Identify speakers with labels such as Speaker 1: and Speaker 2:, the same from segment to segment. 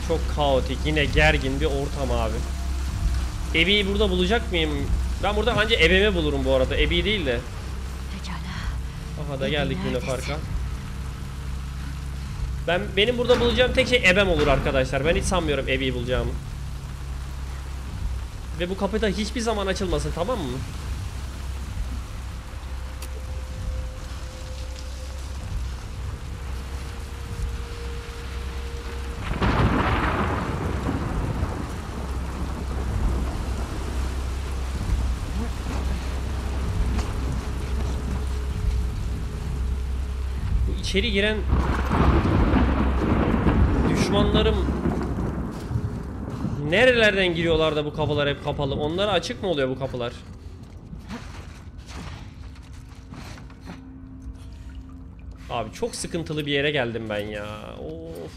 Speaker 1: Çok kaotik, yine gergin bir ortam abi. Ebi'yi burada bulacak mıyım? Ben burada anca ebemi bulurum bu arada. Ebi değil de. Aha da geldik Luna Park'a. Benim burada bulacağım tek şey ebem olur arkadaşlar. Ben hiç sanmıyorum Ebi'yi bulacağımı. Ve bu kapı da hiçbir zaman açılmasın, tamam mı? Bu içeri giren düşmanlarım nerelerden giriyorlar da bu kapılar hep kapalı? Onlara açık mı oluyor bu kapılar? Abi çok sıkıntılı bir yere geldim ben ya. Of.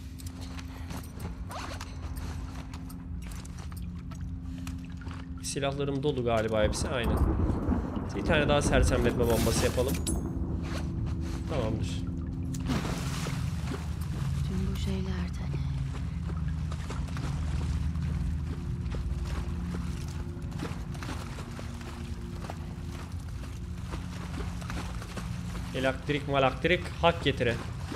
Speaker 1: Silahlarım dolu galiba hepsi, aynen. Bir tane daha sersemletme bombası yapalım. Tamamdır.
Speaker 2: Tüm bu şeylerden.
Speaker 1: Elektrik malaktrik hak getire.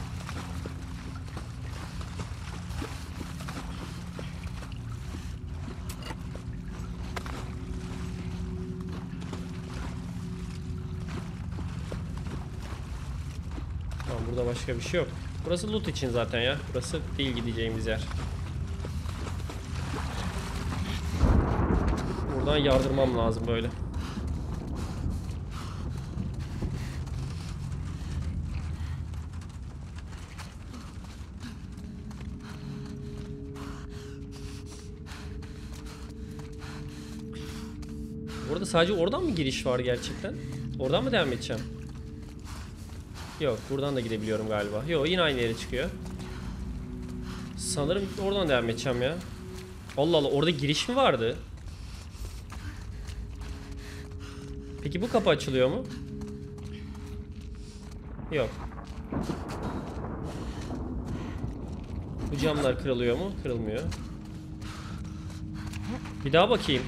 Speaker 1: Tamam, burada başka bir şey yok. Burası loot için zaten ya. Burası değil gideceğimiz yer. Buradan yardırmam lazım böyle. Burada sadece oradan mı giriş var gerçekten? Oradan mı devam edeceğim? Yok, buradan da gidebiliyorum galiba. Yok, yine aynı yere çıkıyor. Sanırım oradan devam edeceğim ya. Allah Allah, orada giriş mi vardı? Peki bu kapı açılıyor mu? Yok. Bu camlar kırılıyor mu? Kırılmıyor. Bir daha bakayım.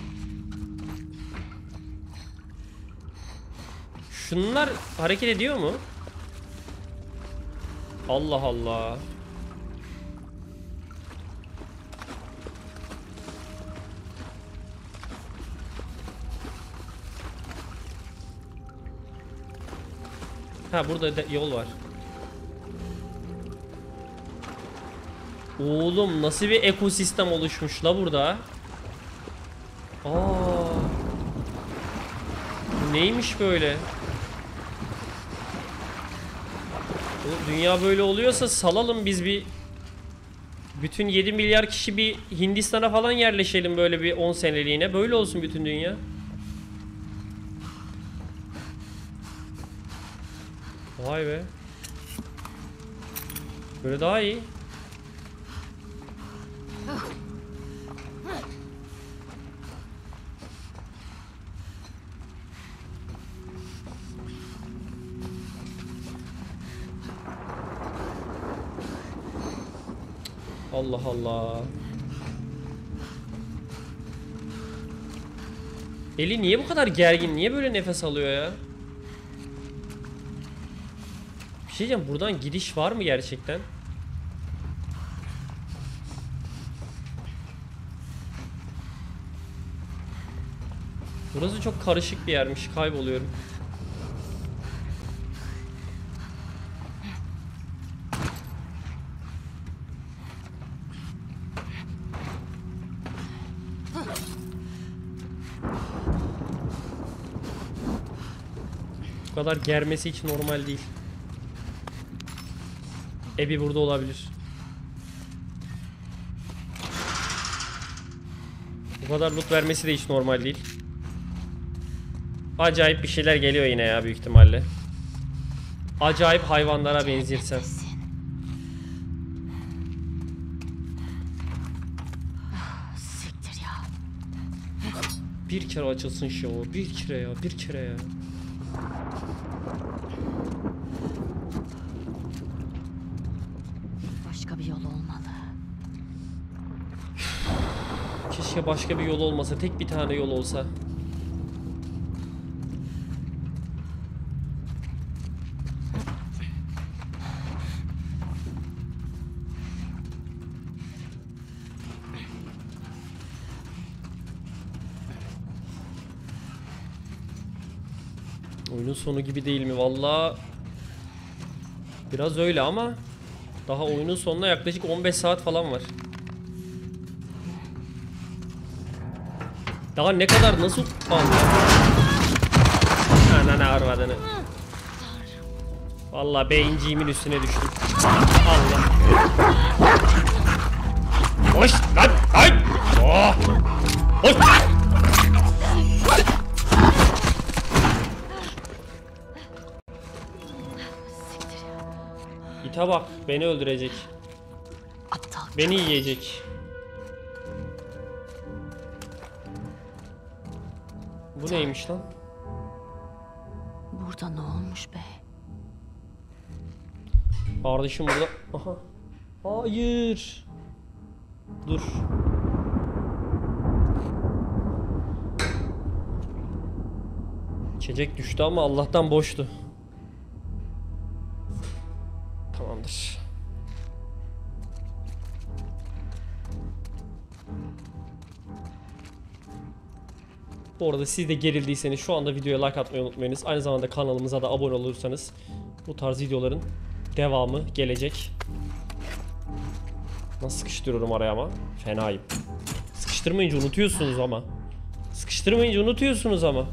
Speaker 1: Şunlar hareket ediyor mu? Allah Allah. Ha, burada yol var. Oğlum nasıl bir ekosistem oluşmuş la burada? Aa. Bu neymiş böyle? Dünya böyle oluyorsa salalım biz bir. Bütün 7 milyar kişi bir Hindistan'a falan yerleşelim böyle bir 10 seneliğine. Böyle olsun bütün dünya. Vay be. Böyle daha iyi. Allah Allah. Eli niye bu kadar gergin? Niye böyle nefes alıyor ya? Bir şey diyeceğim, buradan gidiş var mı gerçekten? Burası çok karışık bir yermiş. Kayboluyorum. Bu kadar germesi hiç normal değil. Abby burada olabilir. Bu kadar loot vermesi de hiç normal değil. Acayip bir şeyler geliyor yine ya, büyük ihtimalle. Acayip hayvanlara benzirsem.
Speaker 2: Siktir ya.
Speaker 1: Bir kere açılsın şu, bir kere ya, bir kere ya.
Speaker 2: Başka bir yol olmalı.
Speaker 1: Keşke başka bir yol olmasa. Tek bir tane yol olsa. Oyunun sonu gibi değil mi? Vallahi biraz öyle ama daha oyunun sonuna yaklaşık 15 saat falan var. Daha ne kadar nasıl... Ananı arvadını. Vallahi beyinciğimin üstüne düştüm. Allah. Hoş lan! Ay! Oh! Hoş! İte bak, beni öldürecek.
Speaker 2: Aptal.
Speaker 1: Beni yiyecek. Bu neymiş lan?
Speaker 2: Burada ne olmuş be?
Speaker 1: Kardeşim burada. Aha. Hayır. Dur. İçecek düştü ama Allah'tan boştu. Tamamdır. Bu arada siz de gerildiyseniz şu anda videoya like atmayı unutmayınız. Aynı zamanda kanalımıza da abone olursanız bu tarz videoların devamı gelecek. Nasıl sıkıştırıyorum araya ama? Fenayım. Sıkıştırmayınca unutuyorsunuz ama. Sıkıştırmayınca unutuyorsunuz ama.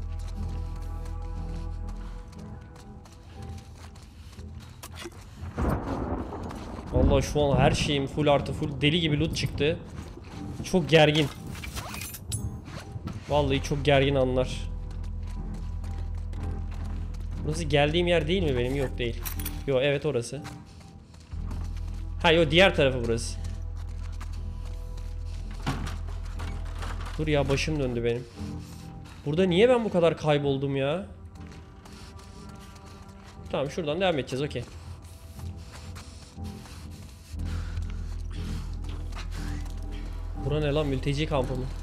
Speaker 1: Vallahi şu an her şeyim full artı full, deli gibi loot çıktı. Çok gergin. Vallahi çok gergin anlar. Burası geldiğim yer değil mi benim? Yok değil. Yo evet orası. Ha yo diğer tarafı burası. Dur ya başım döndü benim. Burada niye ben bu kadar kayboldum ya? Tamam şuradan devam edeceğiz, okey. Bura ne lan, mülteci kampı mı?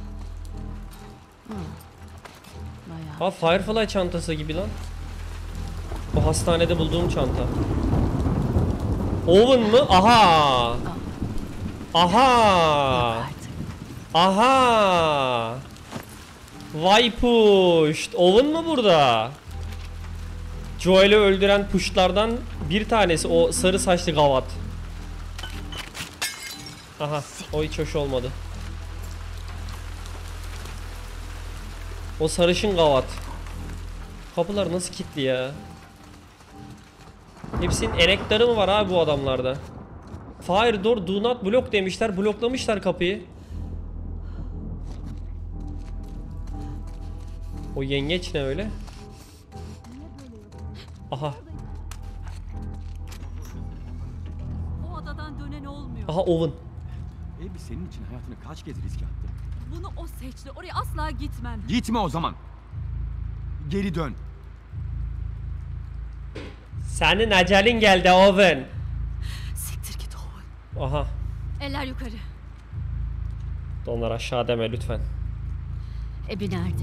Speaker 1: Ha Firefly çantası gibi lan. Bu hastanede bulduğum çanta. Oven mı? Aha. Aha. Aha. Vay pushed. Owen mu burada? Joel'i öldüren pushlardan bir tanesi o sarı saçlı gavat. Aha, o hiç hoş olmadı. O sarışın gavat. Kapılar nasıl kilitli ya? Hepsinin enektarı mı var abi bu adamlarda? Fire door do not block demişler, bloklamışlar kapıyı. O yengeç ne öyle? Aha.
Speaker 2: O adadan dönen olmuyor.
Speaker 1: Aha Owen.
Speaker 3: Abby senin için hayatını kaç kez riske attı?
Speaker 2: Bunu o seçti. Oraya asla gitmem.
Speaker 3: Gitme o zaman. Geri dön.
Speaker 1: Senin acelin geldi Owen.
Speaker 2: Siktir git Owen.
Speaker 1: Aha.
Speaker 2: Eller yukarı.
Speaker 1: Donlar aşağı deme lütfen.
Speaker 2: Abby nerede?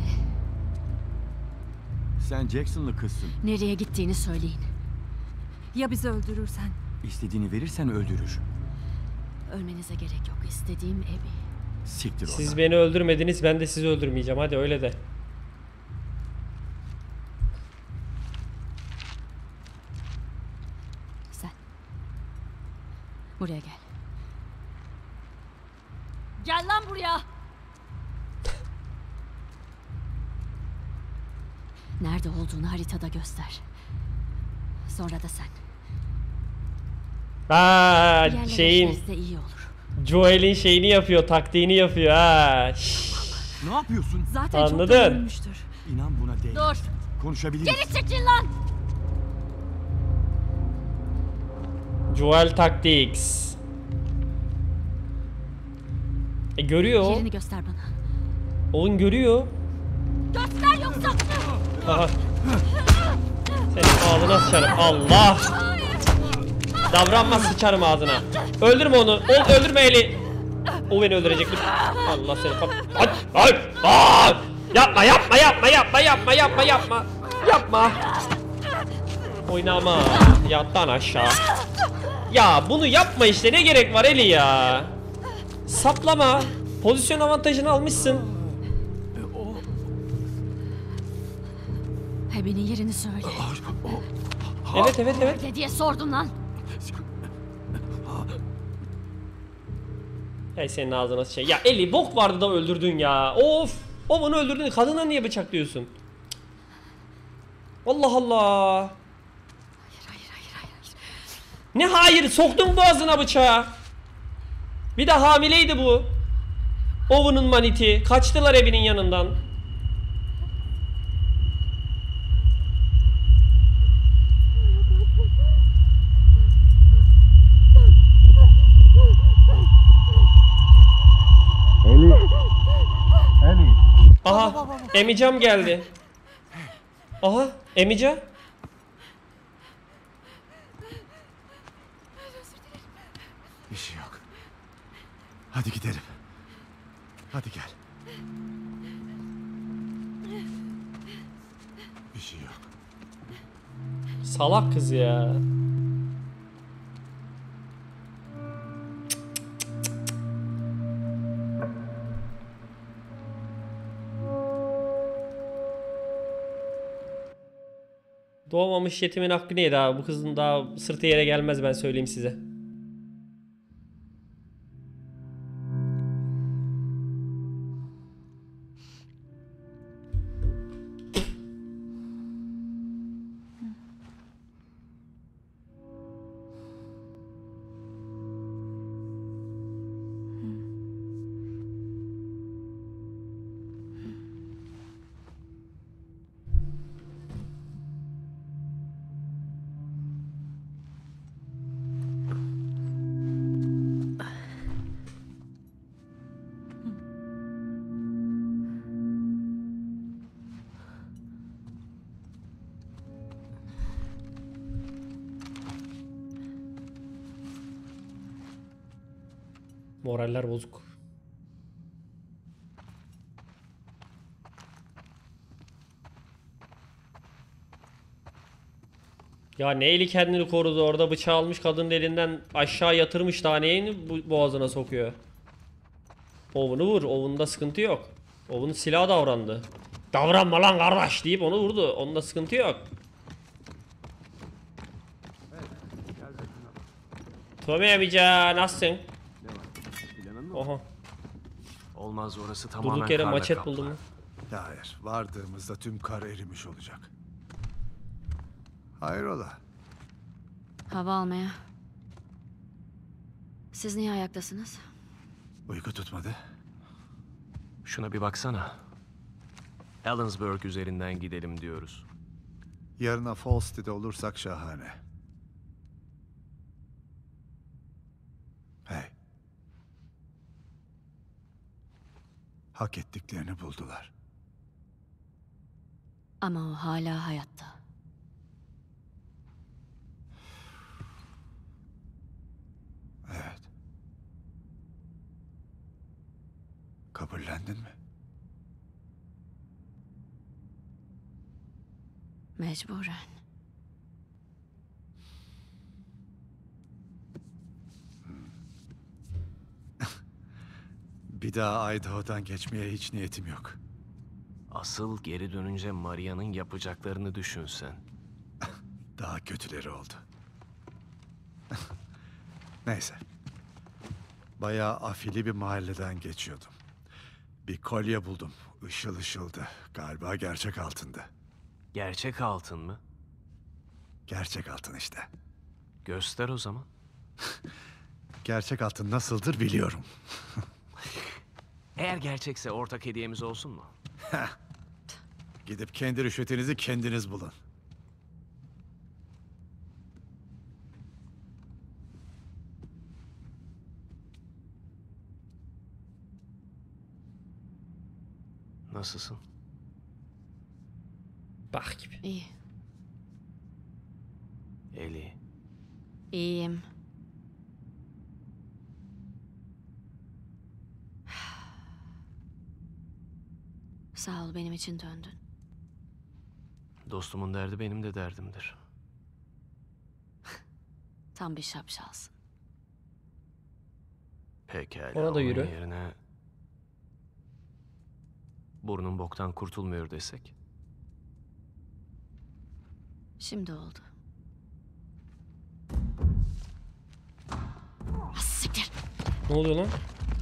Speaker 3: Sen Jackson'lı kızsın.
Speaker 2: Nereye gittiğini söyleyin. Ya bizi öldürürsen?
Speaker 3: İstediğini verirsen öldürür.
Speaker 2: Ölmenize gerek yok. İstediğim Abby.
Speaker 3: Siktir oradan.
Speaker 1: Siz beni öldürmediniz, ben de sizi öldürmeyeceğim. Hadi öyle de.
Speaker 2: Sen. Buraya gel. Gel lan buraya. Nerede olduğunu haritada göster. Sonra da sen.
Speaker 1: Ha şeyin,
Speaker 2: Yerleşmesi de iyi olur.
Speaker 1: Joel'in şeyini yapıyor, taktiğini yapıyor ha.
Speaker 3: Ne yapıyorsun?
Speaker 2: Zaten
Speaker 1: Anladın?
Speaker 2: çoktan ölmüştür.
Speaker 3: İnan buna değil.
Speaker 2: Dur.
Speaker 3: Konuşabiliriz.
Speaker 2: Geri çekil lan.
Speaker 1: Joel Tactics. Görüyor.
Speaker 2: Yerini göster bana.
Speaker 1: Owen görüyor.
Speaker 2: Göster yoksa.
Speaker 1: Aha. Senin ağzına sıçarım. Allah. Davranma, sıçarım ağzına. Öldürme onu. Öldürme Eli. O beni öldürecek. Allah seni kap. Ay! Yapma. Yapma. Oynama. Yattan aşağı. Ya bunu yapma işte, ne gerek var Eli ya. Saplama. Pozisyon avantajını almışsın.
Speaker 2: Abby'nin yerini söyle.
Speaker 1: Evet.
Speaker 2: Ne diye sordun lan?
Speaker 1: Hey senin ağzına şey. Ya Eli bok vardı da öldürdün ya. Of. O bunu öldürdün. Kadına niye bıçaklıyorsun? Allah Allah.
Speaker 2: Hayır.
Speaker 1: Ne hayır? Soktun boğazına bıçağı. Bir de hamileydi bu. Owen'ın maniti. Kaçtılar evinin yanından. Aha, Emicam geldi. Aha, Emica.
Speaker 3: Bir şey yok. Hadi gidelim. Hadi gel. Bir şey yok.
Speaker 1: Salak kız ya. Doğmamış yetimin hakkı neydi abi? Bu kızın daha sırtı yere gelmez, ben söyleyeyim size. Moraller bozuk. Ya ne eli kendini korudu orada, bıçağı almış kadının elinden aşağı yatırmış, daha neyini boğazına sokuyor. Owen'u vur, Owen'da sıkıntı yok. Owen'un silahı davrandı. Davranma lan kardeş deyip onu vurdu, onda sıkıntı yok. Tommy amca nasılsın? Oha.
Speaker 4: Olmaz, orası tamamen
Speaker 1: Durduk yere
Speaker 4: karla
Speaker 1: maçet
Speaker 4: kaplı.
Speaker 1: buldum.
Speaker 3: Hayır. Vardığımızda tüm kar erimiş olacak. Hayrola?
Speaker 2: Hava almaya. Siz niye ayaktasınız?
Speaker 3: Uyku tutmadı.
Speaker 4: Şuna bir baksana. Ellensburg üzerinden gidelim diyoruz.
Speaker 3: Yarına Falstead'de olursak şahane. Hey. Hak ettiklerini buldular.
Speaker 2: Ama o hala hayatta.
Speaker 3: Evet. Kabullendin mi?
Speaker 2: Mecburen.
Speaker 3: Bir daha Idaho'dan geçmeye hiç niyetim yok.
Speaker 4: Asıl geri dönünce Maria'nın yapacaklarını düşünsen.
Speaker 3: Daha kötüleri oldu. Neyse. Bayağı afili bir mahalleden geçiyordum. Bir kolye buldum. Işıl ışıldı. Galiba gerçek altındı.
Speaker 4: Gerçek altın mı?
Speaker 3: Gerçek altın işte.
Speaker 4: Göster o zaman.
Speaker 3: Gerçek altın nasıldır biliyorum.
Speaker 4: Eğer gerçekse ortak hediyemiz olsun mu?
Speaker 3: Gidip kendi rüşvetinizi kendiniz bulun.
Speaker 4: Nasılsın?
Speaker 1: Bak gibi.
Speaker 2: İyi.
Speaker 4: Eli.
Speaker 2: İyiyim. Sağ ol, benim için döndün.
Speaker 4: Dostumun derdi benim de derdimdir.
Speaker 2: Tam bir şapşalsın.
Speaker 4: Pekala.
Speaker 1: Ona da
Speaker 4: onun
Speaker 1: yürü.
Speaker 4: yerine burnun boktan kurtulmuyor desek.
Speaker 2: Şimdi oldu. Ah, siktir.
Speaker 1: Ne oluyor lan?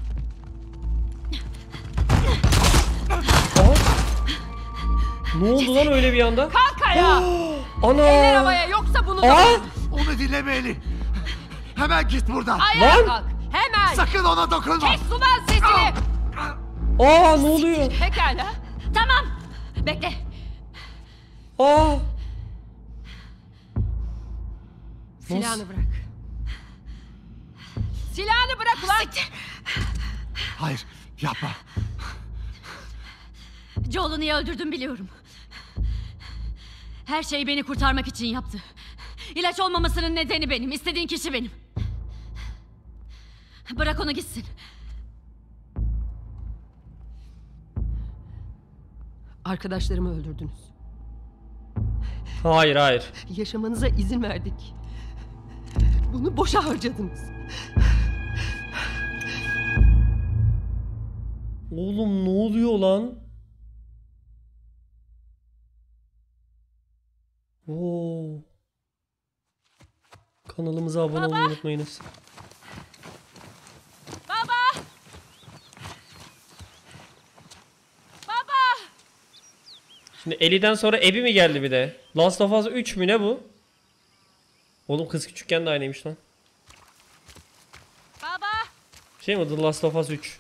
Speaker 1: Aha. Ne oldu lan öyle bir anda?
Speaker 5: Kalk ayağa!
Speaker 1: Ana!
Speaker 5: Eller havaya, yoksa bunu da...
Speaker 1: Aa!
Speaker 3: Onu dinleme Eli. Hemen git buradan.
Speaker 5: Ayağa
Speaker 1: Lan!
Speaker 5: kalk! Hemen!
Speaker 3: Sakın ona dokunma.
Speaker 5: Kes ulan sesini!
Speaker 1: Aa, ne oluyor?
Speaker 5: Pekala.
Speaker 2: Tamam. Bekle.
Speaker 1: Aa!
Speaker 5: Silahını bırak. Silahını bırak ulan!
Speaker 3: Hayır, yapma.
Speaker 2: Joel'u niye öldürdüm biliyorum. Her şeyi beni kurtarmak için yaptı. İlaç olmamasının nedeni benim. İstediğin kişi benim. Bırak onu gitsin.
Speaker 5: Arkadaşlarımı öldürdünüz.
Speaker 1: Hayır, hayır.
Speaker 5: Yaşamanıza izin verdik. Bunu boşa harcadınız.
Speaker 1: Oğlum ne oluyor lan? Oo. Kanalımıza abone olmayı unutmayınız.
Speaker 5: Baba! Baba!
Speaker 1: Şimdi Ellie'den sonra Abby mi geldi bir de? Last of Us 3 mü ne bu? Oğlum kız küçükken de aynıymış lan.
Speaker 5: Baba!
Speaker 1: Şey mi, The Last of Us 3?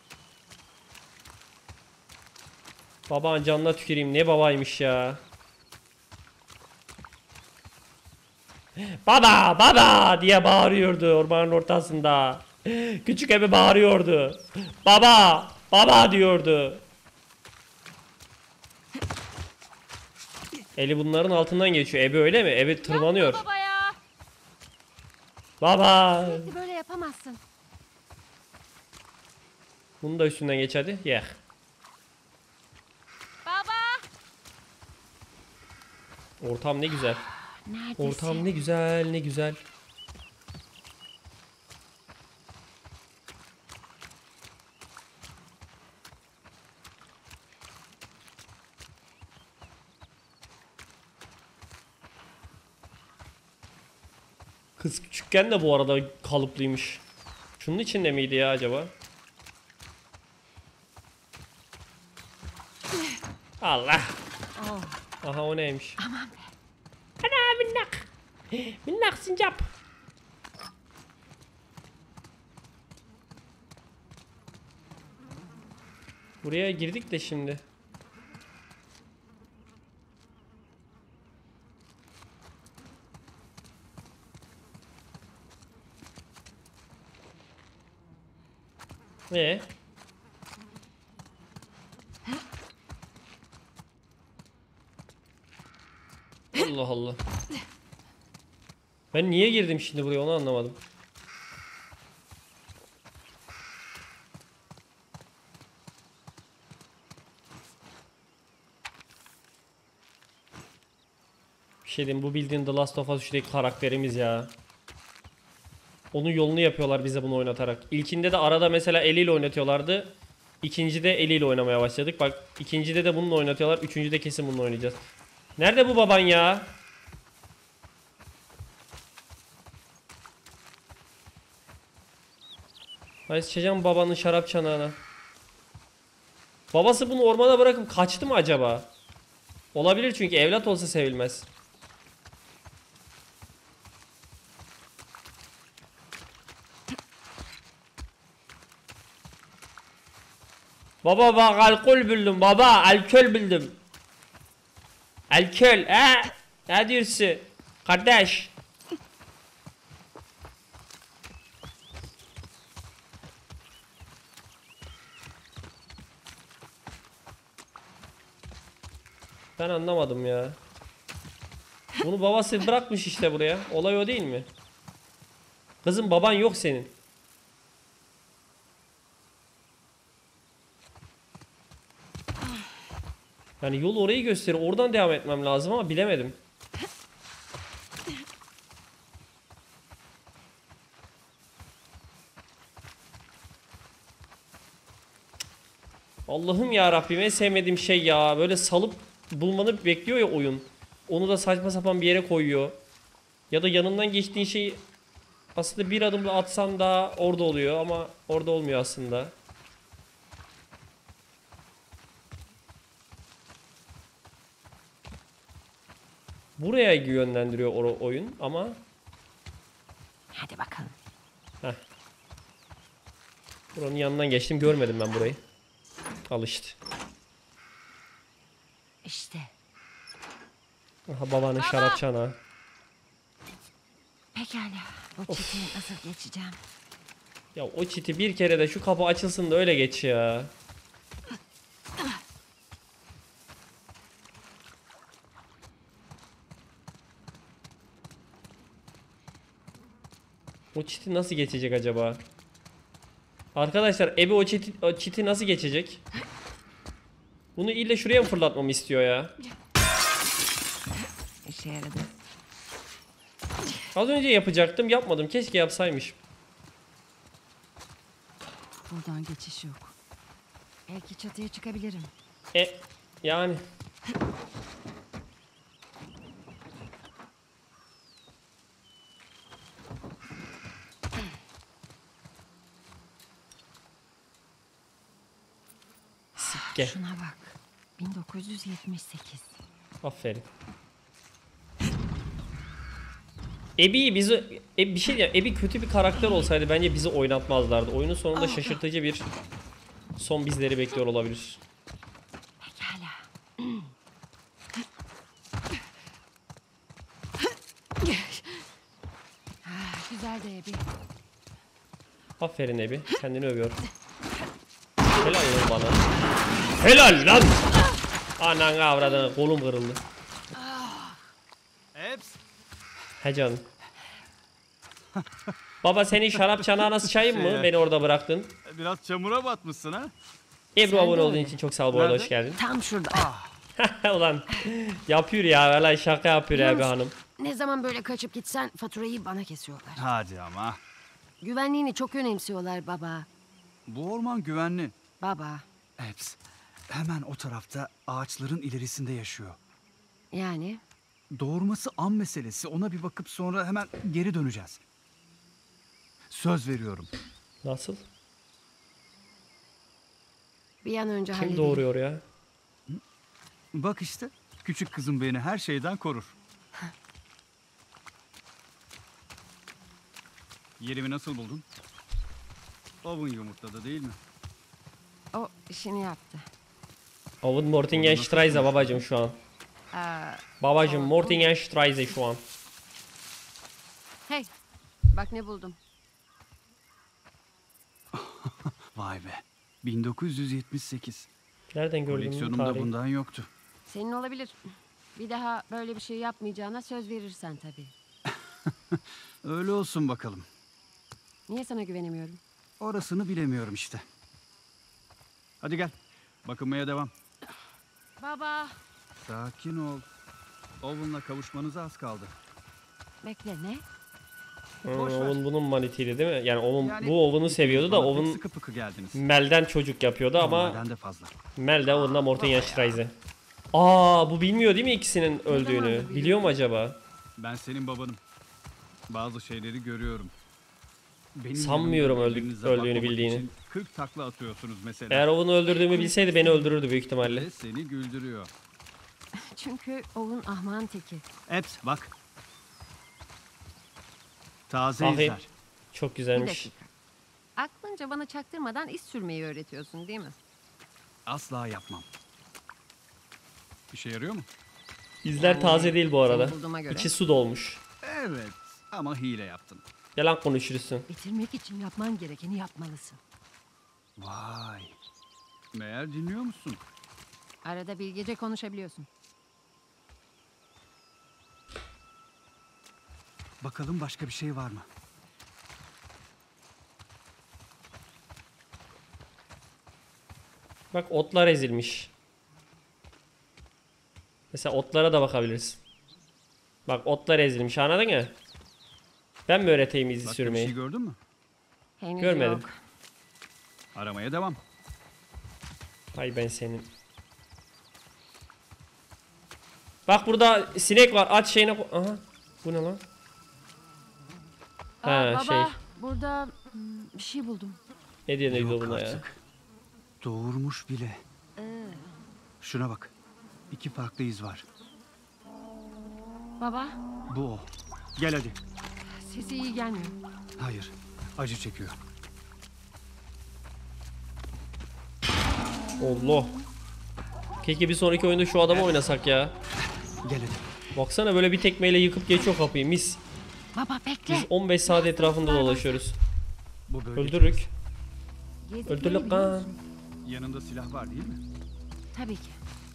Speaker 1: Babanın canına tüküreyim, ne babaymış ya. Baba baba diye bağırıyordu ormanın ortasında. Küçük Abby bağırıyordu. Baba baba diyordu. Eli bunların altından geçiyor. Abby öyle mi? Abby tırmanıyor.
Speaker 5: Baba ya!
Speaker 1: Baba.
Speaker 5: Böyle yapamazsın.
Speaker 1: Bunu da üstünden geç hadi. Yer.
Speaker 5: Baba!
Speaker 1: Ortam ne güzel.
Speaker 2: Neredesin?
Speaker 1: Ortam ne güzel, ne güzel. Kız küçükken de bu arada kalıplıymış. Şunun içinde miydi ya acaba? Allah. Aha, o neymiş? Aman be. Ana minnak. Minnak sincap. Buraya girdik de şimdi. Allah Allah. Ben niye girdim şimdi buraya, onu anlamadım. Bir şey diyeyim, bu bildiğin The Last of Us 3'teki karakterimiz ya. Onun yolunu yapıyorlar bize bunu oynatarak. İlkinde de arada mesela eliyle oynatıyorlardı. İkincide eliyle oynamaya başladık. Bak ikincide de bununla oynatıyorlar. Üçüncüde kesin bununla oynayacağız. Nerede bu baban ya? Ay sıçacağım babanın şarap çanağına. Babası bunu ormana bırakıp kaçtı mı acaba? Olabilir, çünkü evlat olsa sevilmez. Baba bak alkol buldum baba, alkol buldum. Alkol ha? Ne diyorsun? Kardeş. Ben anlamadım ya. Bunu babası bırakmış işte buraya. Olay o değil mi? Kızım baban yok senin. Yani yol orayı gösteriyor. Oradan devam etmem lazım ama bilemedim. Allah'ım ya Rabbim, en sevmediğim şey ya. Böyle salıp bulmanı bekliyor ya oyun. Onu da saçma sapan bir yere koyuyor. Ya da yanından geçtiğin şeyi aslında bir adımla atsan daha orada oluyor ama orada olmuyor aslında. Buraya yönlendiriyor oyun ama
Speaker 2: Hadi bakalım.
Speaker 1: buranın yanından geçtim, görmedim ben burayı. Al işte.
Speaker 2: İşte.
Speaker 1: Aha, babanın şarap çanağı.
Speaker 2: Pekala. Bu çiteyi nasıl geçeceğim?
Speaker 1: Ya o çiti bir kere de şu kapı açılsın da öyle geç ya. O çiti nasıl geçecek acaba? Arkadaşlar Ebi o çiti nasıl geçecek? Bunu ille şuraya mı fırlatmamı istiyor ya?
Speaker 2: İşe yaradı.
Speaker 1: Az önce yapacaktım, yapmadım. Keşke yapsaymışım.
Speaker 2: Buradan geçiş yok. Belki çatıya çıkabilirim.
Speaker 1: Yani sikke.
Speaker 2: Şuna bak. 1978.
Speaker 1: Aferin. Ebi'yi bizi bir şey diyeyim. Ebi kötü bir karakter olsaydı bence bizi oynatmazlardı. Oyunun sonunda şaşırtıcı bir son bizleri bekliyor olabilir.
Speaker 2: Pekala. Güzel de Ebi.
Speaker 1: Aferin Ebi. Kendini övüyor. Helal lan bana. Helal lan. Anan avradını, kolum kırıldı.
Speaker 6: Eps.
Speaker 1: He canım. Baba, senin şarap çanağı nasıl, çayın mı? Beni orada bıraktın.
Speaker 6: Biraz çamura batmışsın ha?
Speaker 1: Ebru,
Speaker 2: Sen de
Speaker 1: abone olduğun
Speaker 2: öyle.
Speaker 1: için çok sağ ol, bu arada
Speaker 6: Nerede?
Speaker 1: hoş geldin.
Speaker 2: Tam şurada.
Speaker 1: Ulan yapıyor ya, vallahi şaka yapıyor
Speaker 2: Biliyor
Speaker 1: Ebru
Speaker 2: musun?
Speaker 1: hanım.
Speaker 2: Ne zaman böyle kaçıp gitsen faturayı bana kesiyorlar.
Speaker 6: Hadi ama.
Speaker 2: Güvenliğini çok önemsiyorlar baba.
Speaker 6: Bu orman güvenli.
Speaker 2: Baba.
Speaker 6: Eps. Hemen o tarafta ağaçların ilerisinde yaşıyor.
Speaker 2: Yani
Speaker 6: Doğurması an meselesi. Ona bir bakıp sonra hemen geri döneceğiz. Söz veriyorum.
Speaker 1: Nasıl?
Speaker 2: bir an önce
Speaker 1: Kim
Speaker 2: halledelim.
Speaker 1: doğuruyor ya?
Speaker 6: Bak işte. Küçük kızım beni her şeyden korur. Yerimi nasıl buldun? Ovun yumurtladı değil mi?
Speaker 2: O işini yaptı.
Speaker 1: Avun Mortingenstreise babacım şu an. Babacım Mortingenstreise şu an.
Speaker 2: Hey, bak ne buldum.
Speaker 6: Vay be. 1978.
Speaker 1: Nereden gördün bu
Speaker 6: Koleksiyonumda
Speaker 1: tarihi?
Speaker 6: bundan yoktu.
Speaker 2: Senin olabilir. Bir daha böyle bir şey yapmayacağına söz verirsen tabii.
Speaker 6: Öyle olsun bakalım.
Speaker 2: Niye sana güvenemiyorum?
Speaker 6: Orasını bilemiyorum işte. Hadi gel. Bakınmaya devam.
Speaker 2: Baba.
Speaker 6: Sakin ol. Owen'la kavuşmanıza az kaldı.
Speaker 2: Bekle ne?
Speaker 6: Boş ver.
Speaker 1: Owen bunun manitiydi değil mi? Yani Owen,
Speaker 6: Yani
Speaker 1: bu Owen'u seviyordu da
Speaker 6: bana pek
Speaker 1: Owen
Speaker 6: sıkı fıkı geldiniz.
Speaker 1: Mel'den çocuk yapıyordu ama
Speaker 6: Normalden de fazla.
Speaker 1: Mel de Owen'la Mortingenstreise. Aa, bu bilmiyor değil mi ikisinin öldüğünü?
Speaker 2: zamandır biliyor?
Speaker 1: Biliyor mu acaba?
Speaker 6: Ben senin babanım. Bazı şeyleri görüyorum. Benim
Speaker 1: Sanmıyorum
Speaker 6: yanımda
Speaker 1: öldüğünü
Speaker 6: birbirinize bakmamak
Speaker 1: bildiğini.
Speaker 6: için 40 takla atıyorsunuz mesela.
Speaker 1: Eğer Owen'u öldürdüğümü bilseydi beni öldürürdü büyük ihtimalle.
Speaker 6: Ve seni güldürüyor.
Speaker 2: Çünkü Oğun ahman teki.
Speaker 6: Eps bak. Taze
Speaker 1: Bakayım.
Speaker 6: izler.
Speaker 1: Çok
Speaker 2: Bir
Speaker 1: güzelmiş.
Speaker 2: dakika. Aklınca bana çaktırmadan iz sürmeyi öğretiyorsun değil mi?
Speaker 6: Asla yapmam. İşe yarıyor mu?
Speaker 1: İzler taze değil bu arada.
Speaker 2: Seni bulduğuma göre.
Speaker 1: İçi su dolmuş.
Speaker 6: Evet. Ama hile yaptın.
Speaker 1: Yalan konuşursun.
Speaker 2: Bitirmek için yapman gerekeni yapmalısın.
Speaker 6: Vay. Meğer dinliyor musun?
Speaker 2: Arada bilgece konuşabiliyorsun.
Speaker 6: Bakalım başka bir şey var mı?
Speaker 1: Bak, otlar ezilmiş. Mesela otlara da bakabilirsin. Bak otlar ezilmiş, anladın mı? Ben mi öğreteyim izi
Speaker 6: Başka bir
Speaker 1: sürmeyi?
Speaker 6: şey gördün mü?
Speaker 5: Henüz
Speaker 1: Görmedim.
Speaker 5: yok.
Speaker 6: Aramaya devam.
Speaker 1: Hay ben senin. Bak burada sinek var. Aç şeyine aha. Bu ne lan?
Speaker 5: Aa,
Speaker 1: Ha
Speaker 5: baba,
Speaker 1: şey.
Speaker 5: burada bir şey buldum.
Speaker 1: Ne diyor
Speaker 6: Yok
Speaker 1: buna ya?
Speaker 6: artık. Doğurmuş bile. Şuna bak. 2 farklı iz var.
Speaker 5: Baba,
Speaker 6: Bu o. Gel hadi.
Speaker 5: sesi iyi gelmiyor.
Speaker 6: Hayır. Acı çekiyor.
Speaker 1: Allah. Keşke bir sonraki oyunda şu adamı oynasak ya.
Speaker 6: Gel hadi.
Speaker 1: Baksana böyle bir tekmeyle yıkıp geçiyor kapıyı mis.
Speaker 5: Baba bekle.
Speaker 1: Biz 15 saat etrafında dolaşıyoruz.
Speaker 6: Bu böyle.
Speaker 1: Öldürürük.
Speaker 5: Gezdirmeyi
Speaker 1: Öldürük
Speaker 5: biliyor
Speaker 1: lan.
Speaker 5: musun?
Speaker 6: Yanında silah var değil mi?
Speaker 5: Tabii ki.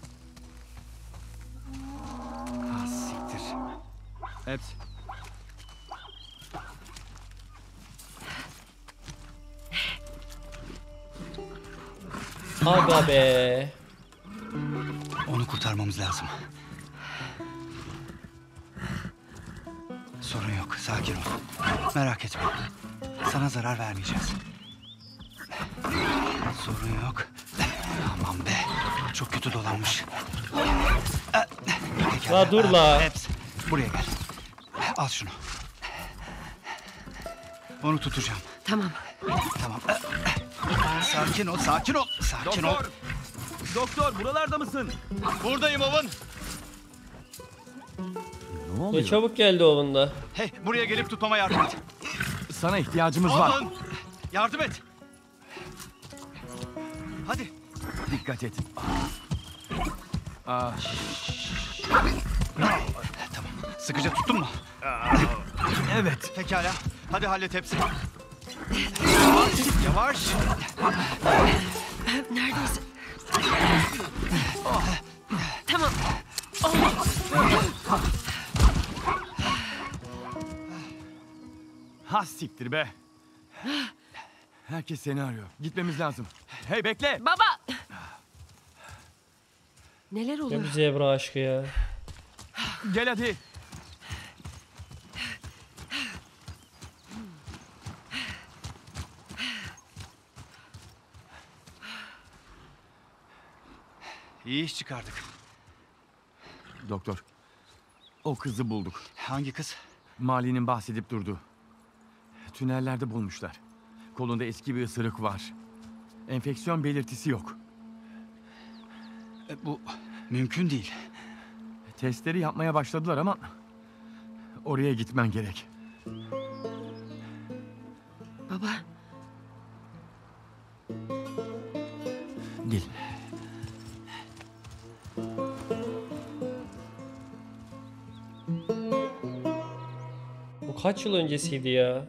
Speaker 6: Ah siktir. Hepsi.
Speaker 1: Aga be.
Speaker 6: Onu kurtarmamız lazım. Sorun yok. Sakin ol. Merak etme. Sana zarar vermeyeceğiz. Sorun yok. Aman be. Çok kötü dolanmış. Pekala.
Speaker 1: La dur la.
Speaker 6: Hepsi. Buraya gel. Al şunu. Onu tutacağım.
Speaker 5: Tamam.
Speaker 6: Tamam. Sakin ol, sakin ol. Sakin ol.
Speaker 7: Doktor buralarda mısın?
Speaker 6: Buradayım Owen.
Speaker 1: Ne çabuk geldi o bunda.
Speaker 6: Hey, buraya gelip tutmama yardım et.
Speaker 7: Sana ihtiyacımız var.
Speaker 6: Owen, yardım et. Hadi.
Speaker 7: Dikkat et.
Speaker 6: Tamam. Sıkıca tuttun mu?
Speaker 7: Evet.
Speaker 6: Pekala. Hadi hallet hepsini. Yavaş, yavaş.
Speaker 5: Neredesin? Tamam.
Speaker 7: Ha siktir be. Herkes seni arıyor. Gitmemiz lazım. Hey bekle.
Speaker 5: Baba. Neler
Speaker 1: Ne
Speaker 5: oluyor?
Speaker 1: bir zebra aşkı ya.
Speaker 7: Gel hadi.
Speaker 6: İyi iş çıkardık.
Speaker 7: Doktor. O kızı bulduk.
Speaker 6: Hangi kız?
Speaker 7: Mali'nin bahsedip durdu. Tünellerde bulmuşlar. Kolunda eski bir ısırık var. Enfeksiyon belirtisi yok.
Speaker 6: Bu mümkün değil.
Speaker 7: Testleri yapmaya başladılar ama oraya gitmen gerek.
Speaker 5: Baba.
Speaker 7: Gel.
Speaker 1: Bu kaç yıl öncesiydi ya?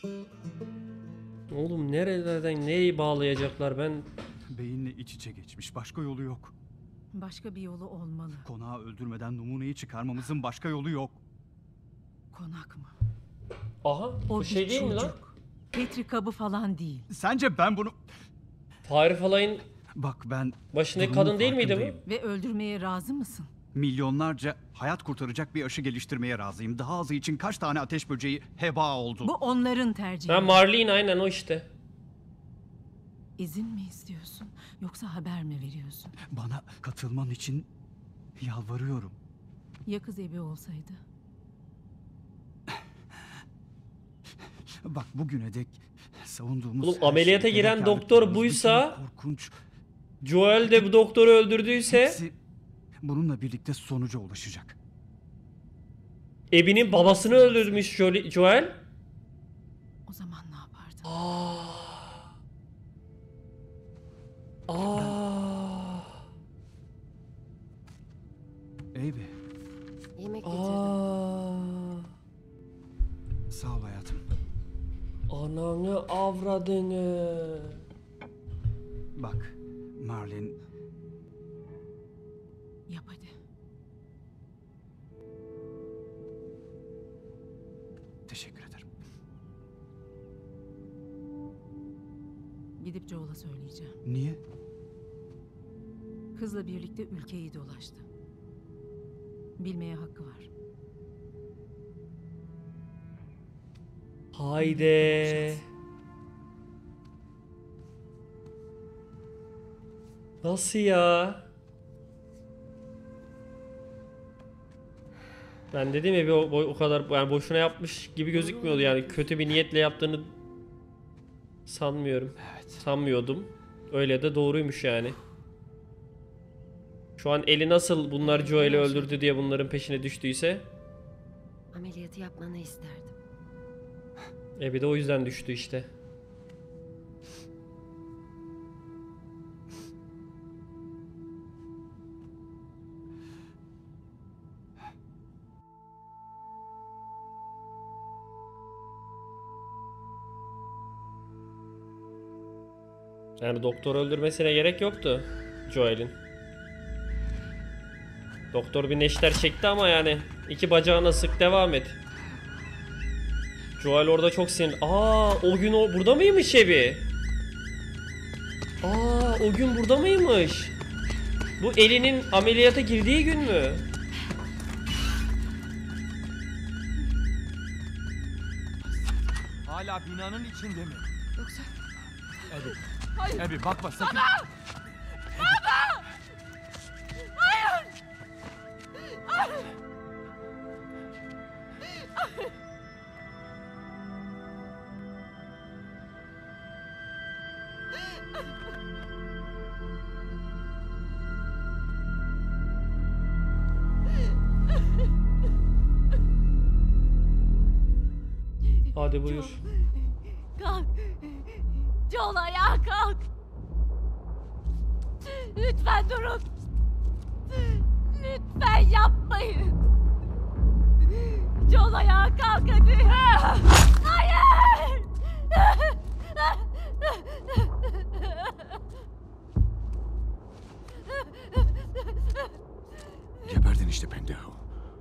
Speaker 1: Oğlum nerelerden neyi bağlayacaklar ben?
Speaker 6: Beyinle iç içe geçmiş. Başka yolu yok.
Speaker 8: Başka bir yolu olmalı.
Speaker 6: Konağı öldürmeden numuneyi çıkarmamızın başka yolu yok.
Speaker 8: Konak mı?
Speaker 1: Aha
Speaker 8: O
Speaker 1: bu
Speaker 8: bir
Speaker 1: şey değil mi lan?
Speaker 8: çocuk. Petri kabı falan değil.
Speaker 6: Sence ben bunu...
Speaker 1: Firefly'ın
Speaker 6: Bak ben...
Speaker 1: başındaki
Speaker 6: durumun
Speaker 1: kadın değil miydi bu?
Speaker 6: farkındayım.
Speaker 8: Ve öldürmeye razı mısın?
Speaker 6: Milyonlarca hayat kurtaracak bir aşı geliştirmeye razıyım. Daha azı için kaç tane ateş böceği heba oldu.
Speaker 8: Bu onların tercihi.
Speaker 1: Ha Marlene aynen o işte.
Speaker 8: İzin mi istiyorsun? Yoksa haber mi veriyorsun?
Speaker 6: Bana katılman için yalvarıyorum.
Speaker 8: Ya kız ebe olsaydı?
Speaker 6: Bak bugüne dek savunduğumuz...
Speaker 1: Oğlum,
Speaker 6: her
Speaker 1: ameliyata
Speaker 6: şey,
Speaker 1: giren
Speaker 6: fedakarlık
Speaker 1: doktor
Speaker 6: dediğimiz
Speaker 1: buysa-
Speaker 6: bütün korkunç...
Speaker 1: Joel de bu doktoru öldürdüyse
Speaker 6: Hepsi bununla birlikte sonuca ulaşacak.
Speaker 1: Abby'nin babasını öldürmüş Joel.
Speaker 8: O zaman ne yapardın?
Speaker 6: Eybi,
Speaker 5: Yemek getirdim.
Speaker 6: sağ ol hayatım.
Speaker 1: Ananı avradını.
Speaker 6: Bak, Marlin
Speaker 8: Yap hadi.
Speaker 6: teşekkür ederim.
Speaker 8: Gidip Joel'a söyleyeceğim.
Speaker 6: Niye?
Speaker 8: Kızla birlikte ülkeyi dolaştı. Bilmeye hakkı var.
Speaker 1: Haydi. Nasıl ya? Ben dedim ya o kadar yani boşuna yapmış gibi gözükmüyordu yani kötü bir niyetle yaptığını sanmıyorum.
Speaker 7: Evet.
Speaker 1: Sanmıyordum. Öyle de doğruymuş yani. Şu an eli nasıl bunlar Joel'i öldürdü diye bunların peşine düştüyse
Speaker 5: Ameliyatı yapmanı isterdim.
Speaker 1: bir de o yüzden düştü işte. Yani doktor öldürmesine gerek yoktu Joel'in. Doktor bir neşter çekti ama yani iki bacağına sık devam et. Joel orada çok sinir. O gün burada mıymış Abby? O gün burada mıymış? Bu elinin ameliyata girdiği gün mü?
Speaker 7: Hala binanın içinde mi?
Speaker 5: Yoksa
Speaker 7: Abby. Hayır. Abby bakma sakın.
Speaker 1: Hadi buyur.
Speaker 2: Kalk. Joel ayağa kalk. Lütfen durun. Lütfen yapmayın. Joel ayağa kalk hadi. Hayır.
Speaker 3: Geberdin işte pendejo.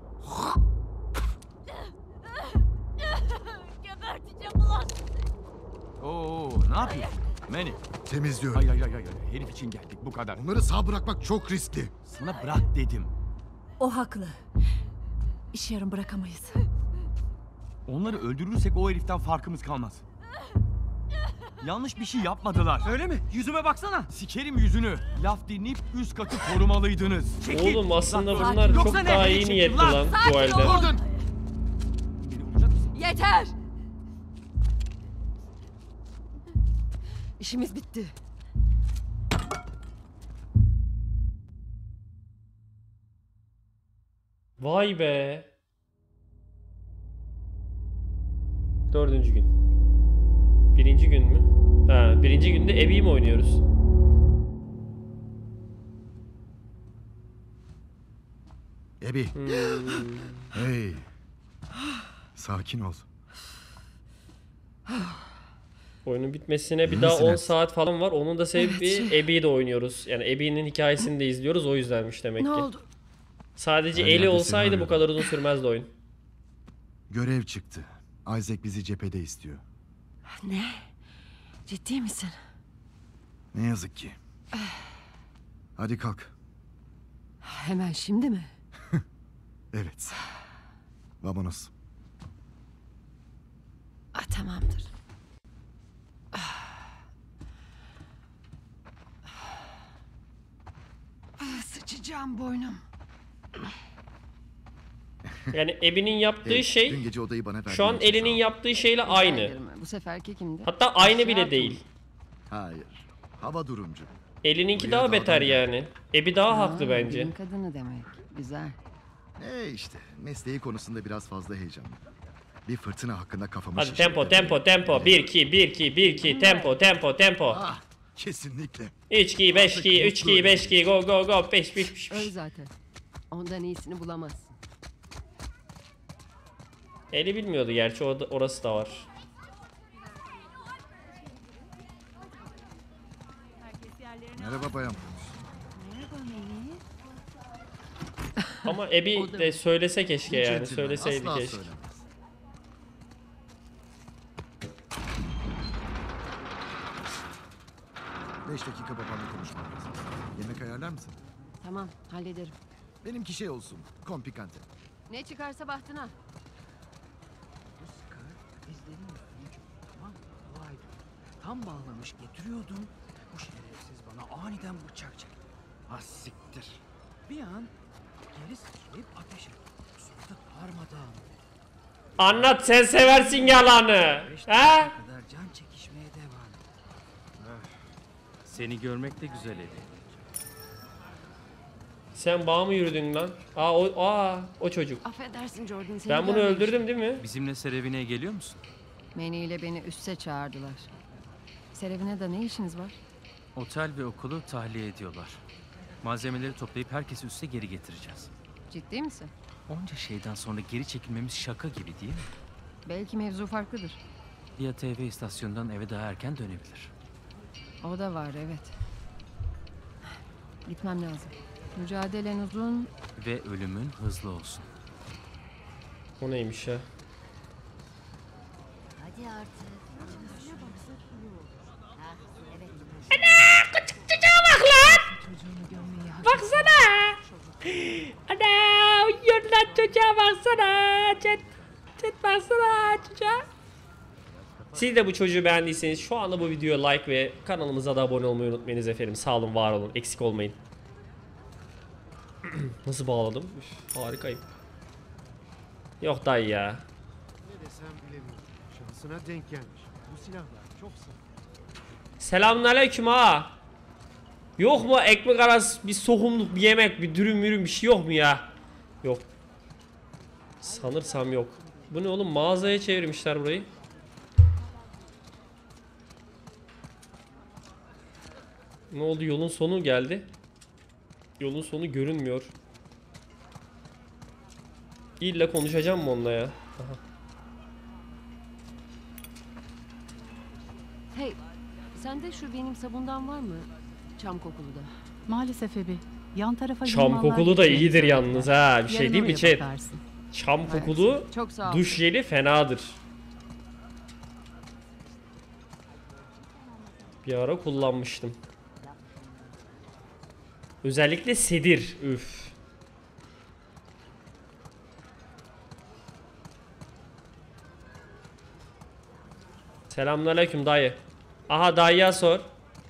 Speaker 2: Geberteceğim ulan.
Speaker 7: Oo, ne yapıyorsun? Manny.
Speaker 3: Temizliyorum.
Speaker 7: Hayır. Herif için geldik bu kadar.
Speaker 3: Onları sağ bırakmak çok riskli.
Speaker 7: Sana bırak dedim.
Speaker 8: O haklı. İş yarım bırakamayız.
Speaker 7: Onları öldürürsek o heriften farkımız kalmaz. Yanlış bir şey yapmadılar.
Speaker 6: Öyle mi? Yüzüme baksana.
Speaker 7: Sikerim yüzünü. Laf dinleyip üst katı korumalıydınız.
Speaker 6: Çekil.
Speaker 1: Oğlum aslında
Speaker 6: Lan,
Speaker 1: bunlar
Speaker 6: yoksa
Speaker 1: çok
Speaker 6: ne?
Speaker 1: daha
Speaker 6: Beni
Speaker 1: iyi
Speaker 6: çekil
Speaker 1: niyetli
Speaker 6: lan.
Speaker 1: lan
Speaker 2: Sakin
Speaker 1: Joel'den.
Speaker 2: ol.
Speaker 3: Gordon!
Speaker 7: Beni vuracak mısın?
Speaker 2: Yeter.
Speaker 5: işimiz bitti.
Speaker 1: Vay be. 4. gün. 1. gün mü? 1. günde Abby'yi mi oynuyoruz?
Speaker 3: Abby. Hey. Sakin ol.
Speaker 1: Oyunun bitmesine bir
Speaker 3: İyi
Speaker 1: daha
Speaker 3: misin
Speaker 1: 10
Speaker 3: Ed?
Speaker 1: saat falan var. Onun da sebebi Abby'yi de oynuyoruz. Yani Abby'nin hikayesini de izliyoruz. O yüzdenmiş demek
Speaker 5: Ne
Speaker 1: ki.
Speaker 5: oldu?
Speaker 1: Sadece
Speaker 3: Her
Speaker 1: eli
Speaker 3: yerde seni
Speaker 1: olsaydı bu
Speaker 3: arıyorum.
Speaker 1: kadar uzun sürmezdi oyun.
Speaker 3: Görev çıktı. Isaac bizi cephede istiyor.
Speaker 5: Ne? Ciddi misin?
Speaker 3: Ne yazık ki. Hadi kalk.
Speaker 5: Hemen şimdi mi?
Speaker 3: Evet. Vamonos.
Speaker 5: Tamamdır. Sıçacağım boynum.
Speaker 1: Yani Abby'nin yaptığı şey
Speaker 3: Dün gece odayı bana verdiğin
Speaker 1: şu an
Speaker 3: için sağ
Speaker 1: elinin
Speaker 3: ol.
Speaker 1: yaptığı şeyle
Speaker 5: Rica
Speaker 1: aynı.
Speaker 5: ederim. Bu seferki kimdi?
Speaker 1: Hatta aynı bile
Speaker 5: Hayatım.
Speaker 1: değil.
Speaker 3: Hayır. Hava durumcu.
Speaker 1: Elininki
Speaker 3: Buraya
Speaker 1: daha
Speaker 3: dağdan
Speaker 1: beter
Speaker 3: gel.
Speaker 1: yani. Abby daha haklı bence.
Speaker 5: Bilim kadını demek. Güzel.
Speaker 3: İşte mesleği konusunda biraz fazla heyecanlı. Bir fırtına hakkında kafamı
Speaker 1: Hadi
Speaker 3: şişirdi.
Speaker 1: tempo. 1 2 1 2 1 2 tempo.
Speaker 3: Ah, kesinlikle.
Speaker 1: 3 2 5 2 3 2 5 2 go 5 5.
Speaker 5: Öyle zaten. Ondan iyisini bulamazsın.
Speaker 1: Eli bilmiyordu gerçi orası da var.
Speaker 3: Merhaba bayan.
Speaker 1: Ama Abby de söylese keşke yani.
Speaker 3: Gentleman,
Speaker 1: Söyleseydi
Speaker 3: asla
Speaker 1: keşke.
Speaker 3: söylemez. 5 dakika babamla konuşmam lazım. Yemek ayarlar mısın?
Speaker 5: Tamam, hallederim.
Speaker 3: Benimki şey olsun. Kompikante.
Speaker 5: Ne çıkarsa bahtına.
Speaker 6: Bu Scar dizlerinin üstüne çöktü, tamam mı? Vay be. Tam bağlamış getiriyordum. Bu şerefsiz bana aniden bıçak çekti. Ah siktir. Bir an geri sıçrayıp ateş etti. Sonra darmadağın.
Speaker 1: Anlat, sen seversin yalanı. He?
Speaker 6: Kadar can çekişmeye devam etti.
Speaker 7: Seni görmek de güzel Eli.
Speaker 1: Sen bağ mı yürüdün lan? O çocuk.
Speaker 5: Affedersin Jordan, seni
Speaker 1: Ben bunu
Speaker 5: görmemiştim.
Speaker 1: öldürdüm değil mi?
Speaker 7: Bizimle Serevine'ye geliyor musun?
Speaker 5: Manny ile beni üste çağırdılar. Serevine de ne işiniz var?
Speaker 7: Otel ve okulu tahliye ediyorlar. Malzemeleri toplayıp herkesi üste geri getireceğiz.
Speaker 5: Ciddi misin?
Speaker 7: Onca şeyden sonra geri çekilmemiz şaka gibi değil mi?
Speaker 5: Belki mevzu farklıdır.
Speaker 7: Ya TV istasyonundan eve daha erken dönebilir.
Speaker 5: O da var, evet. Gitmem lazım. Mücadelen uzun.
Speaker 7: Ve ölümün hızlı olsun.
Speaker 1: O neymiş ya?
Speaker 2: Hadi artık.
Speaker 1: Baksana. Ana, uyuyor lan çocuğa baksana. Chat baksana çocuğa. Siz de bu çocuğu beğendiyseniz şu anda bu videoya like ve kanalımıza da abone olmayı unutmayınız efendim. Sağ olun, var olun, eksik olmayın. Nasıl bağladım? Üf, harikayım. Yok dayı ya.
Speaker 9: Ne desem bilemiyorum. Şansına denk gelmiş. Bu silahlar çok sağlam.
Speaker 1: Selamünaleyküm ha. Yok mu ekmek arası bir sokumluk, bir yemek, bir dürüm mürüm bir şey yok mu ya? Yok. Sanırsam yok. Bu ne oğlum, mağazaya çevirmişler burayı. Ne oldu, yolun sonu geldi. Yolun sonu görünmüyor. İlla konuşacağım mı onunla ya? Aha.
Speaker 5: Hey, sende şu benim sabundan var mı? Çam kokulu da.
Speaker 8: Maalesef Ebi. Yan tarafa
Speaker 1: Çam
Speaker 8: limanlar
Speaker 1: kokulu da
Speaker 8: gideceğini
Speaker 1: iyidir
Speaker 8: söylediler.
Speaker 1: yalnız ha. Bir şey
Speaker 8: Yarın
Speaker 1: değil mi
Speaker 8: oraya
Speaker 1: chat?
Speaker 8: bakarsın.
Speaker 1: Çam kokulu
Speaker 5: Çok sağ ol.
Speaker 1: duş jeli fenadır. Bir ara kullanmıştım. Özellikle sedir. Üf. Selamünaleyküm dayı. Aha, dayıya sor.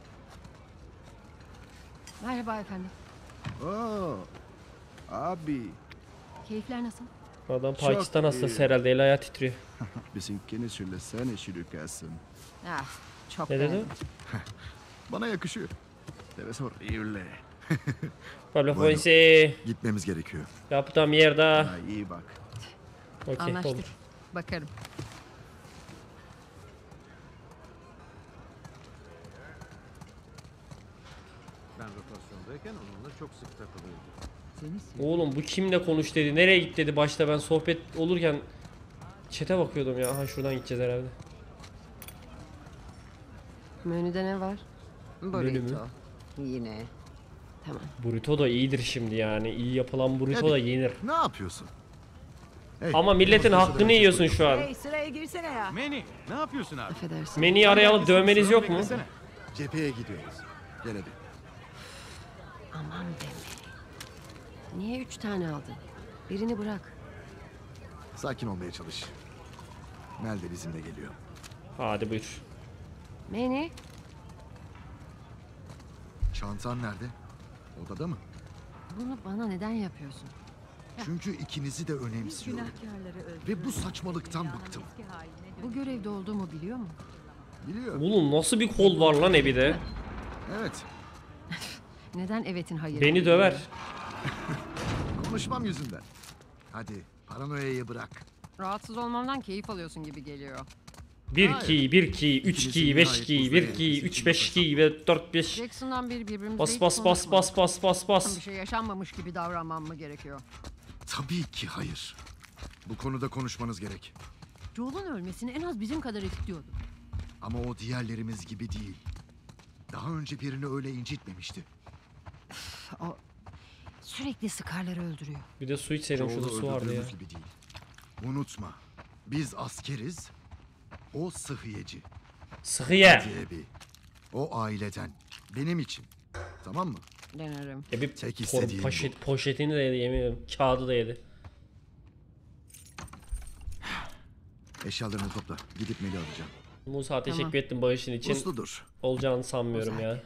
Speaker 5: Merhaba efendim.
Speaker 3: Oo, abi.
Speaker 5: Keyifler nasıl?
Speaker 1: Adam Pakistan
Speaker 3: iyi.
Speaker 1: hastası herhalde, el ayağı titriyor.
Speaker 3: Bizimkini söylesene şirikasın.
Speaker 5: Ah, çok
Speaker 1: Ne dedi?
Speaker 5: beğendim.
Speaker 3: Bana yakışıyor. Debes horrible.
Speaker 1: Pablo
Speaker 3: Bueno.
Speaker 1: Fonsi.
Speaker 3: Gitmemiz gerekiyor.
Speaker 1: Ya puta mierda.
Speaker 3: Ha, iyi bak.
Speaker 1: Okey,
Speaker 5: Anlaştık.
Speaker 1: olur.
Speaker 5: Bakarım.
Speaker 9: Ben rotasyondayken onunla çok sık takılıyordum.
Speaker 1: Oğlum bu kimle konuş dedi. Nereye git dedi başta, ben sohbet olurken chat'e bakıyordum ya. Aha, şuradan gideceğiz herhalde.
Speaker 5: Menüde ne var?
Speaker 1: Menü mü?
Speaker 5: Burrito. Yine. Tamam.
Speaker 1: Burrito da iyidir şimdi yani. İyi yapılan burrito
Speaker 3: Tabii.
Speaker 1: da yenir.
Speaker 3: Ne yapıyorsun? Hey,
Speaker 1: Ama milletin
Speaker 3: masada
Speaker 1: hakkını
Speaker 3: ben
Speaker 1: yiyorsun
Speaker 3: çok
Speaker 1: şu an.
Speaker 8: Sıraya girsene ya.
Speaker 7: Manny, ne yapıyorsun abi?
Speaker 5: Affedersin.
Speaker 1: Menüyü araya alıp dövmeniz yok mu?
Speaker 3: Cepheye gidiyoruz. Gel hadi.
Speaker 5: Aman deme. Niye 3 tane aldın? Birini bırak.
Speaker 3: Sakin olmaya çalış. Mel de bizimle geliyor.
Speaker 1: Hadi buyur.
Speaker 5: Manny,
Speaker 3: Çantan nerede? Odada mı?
Speaker 5: bunu bana neden yapıyorsun?
Speaker 3: Çünkü ikinizi de önemsiyorum. Ve bu saçmalıktan bıktım.
Speaker 5: Bu görevde olduğumu biliyor mu?
Speaker 3: Biliyor.
Speaker 1: Oğlum nasıl bir kol var lan Ebi'de?
Speaker 3: Evet.
Speaker 5: Neden evetin hayır?
Speaker 1: Beni döver.
Speaker 3: Konuşmam yüzünden. Hadi paranoyayı bırak.
Speaker 5: Rahatsız olmamdan keyif alıyorsun gibi geliyor.
Speaker 1: 1 ki, 1 ki, 3 ki, 5 ki, 1 ki, 3 5 ki ve 4 5.
Speaker 5: Jackson'dan beri birbirimizle
Speaker 1: Bas
Speaker 5: hiç
Speaker 1: bas bas
Speaker 5: konuşmadık.
Speaker 1: bas bas bas bas.
Speaker 5: Bir şey yaşanmamış gibi davranmam mı gerekiyor?
Speaker 3: Tabii ki hayır. Bu konuda konuşmanız gerek.
Speaker 5: Joel'un ölmesini en az bizim kadar istiyordum.
Speaker 3: Ama o diğerlerimiz gibi değil. Daha önce birini öyle incitmemişti.
Speaker 5: O sürekli Scar'ları öldürüyor.
Speaker 1: Bir de su içseydim, şurada
Speaker 3: Joel'u
Speaker 1: su vardı ya.
Speaker 3: öldürdüğümüz gibi değil. Unutma. Biz askeriz. O sıhhiyeci.
Speaker 1: Sıhhiye.
Speaker 3: Diye bir. O aileden. Benim için. Tamam mı?
Speaker 5: Denerim.
Speaker 1: Ya bir
Speaker 3: Tek istediğim
Speaker 1: poşetini de yedi, yemin ederim. Kağıdı da yedi.
Speaker 3: Eşyalarını topla. Gidip Mel'i alacağım.
Speaker 1: Musa teşekkür
Speaker 5: Tamam.
Speaker 1: ettim bağışın için.
Speaker 3: Usludur.
Speaker 1: Olacağını sanmıyorum ya.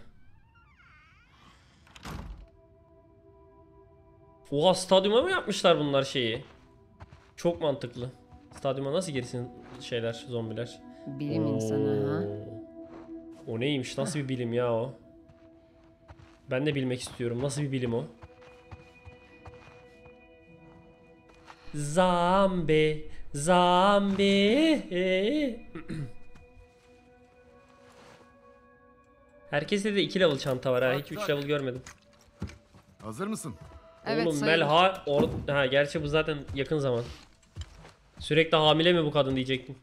Speaker 1: Oha, stadyuma mı yapmışlar bunlar şeyi? Çok mantıklı. Stadyuma nasıl girsin şeyler, zombiler?
Speaker 5: Bilim insanı ha.
Speaker 1: O neymiş? Nasıl bir bilim ya o? Ben de bilmek istiyorum. Nasıl bir bilim o? Zambi, zambi. Herkeste de 2 level çanta var ha. Hiç 3 level görmedim.
Speaker 3: Hazır mısın?
Speaker 5: Evet,
Speaker 1: Oğlum
Speaker 5: sayılır.
Speaker 1: ha gerçi bu zaten yakın zaman. Sürekli hamile mi bu kadın diyecektim.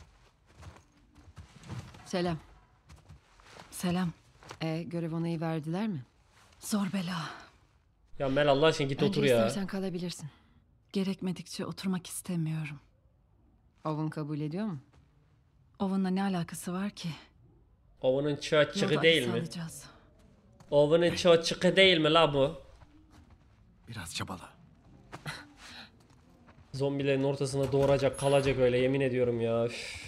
Speaker 5: Selam.
Speaker 8: Selam.
Speaker 5: Görev onayı verdiler mi?
Speaker 8: Zor bela.
Speaker 1: Ya Mel Allah aşkına git
Speaker 5: Bence
Speaker 1: otur ya.
Speaker 5: istersen kalabilirsin.
Speaker 8: Gerekmedikçe oturmak istemiyorum.
Speaker 5: Owen kabul ediyor mu?
Speaker 8: Owen'la ne alakası var ki?
Speaker 1: Oven'ın çığı
Speaker 8: Yolda
Speaker 1: değil
Speaker 8: Alice'i
Speaker 1: mi?
Speaker 8: alacağız.
Speaker 1: Oven'ın çığı değil mi la bu?
Speaker 3: Biraz çabala.
Speaker 1: Zombilerin ortasında doğuracak kalacak öyle, yemin ediyorum ya. Üf.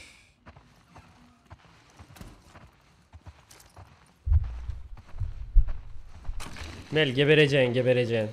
Speaker 1: Mel gebereceksin, gebereceksin.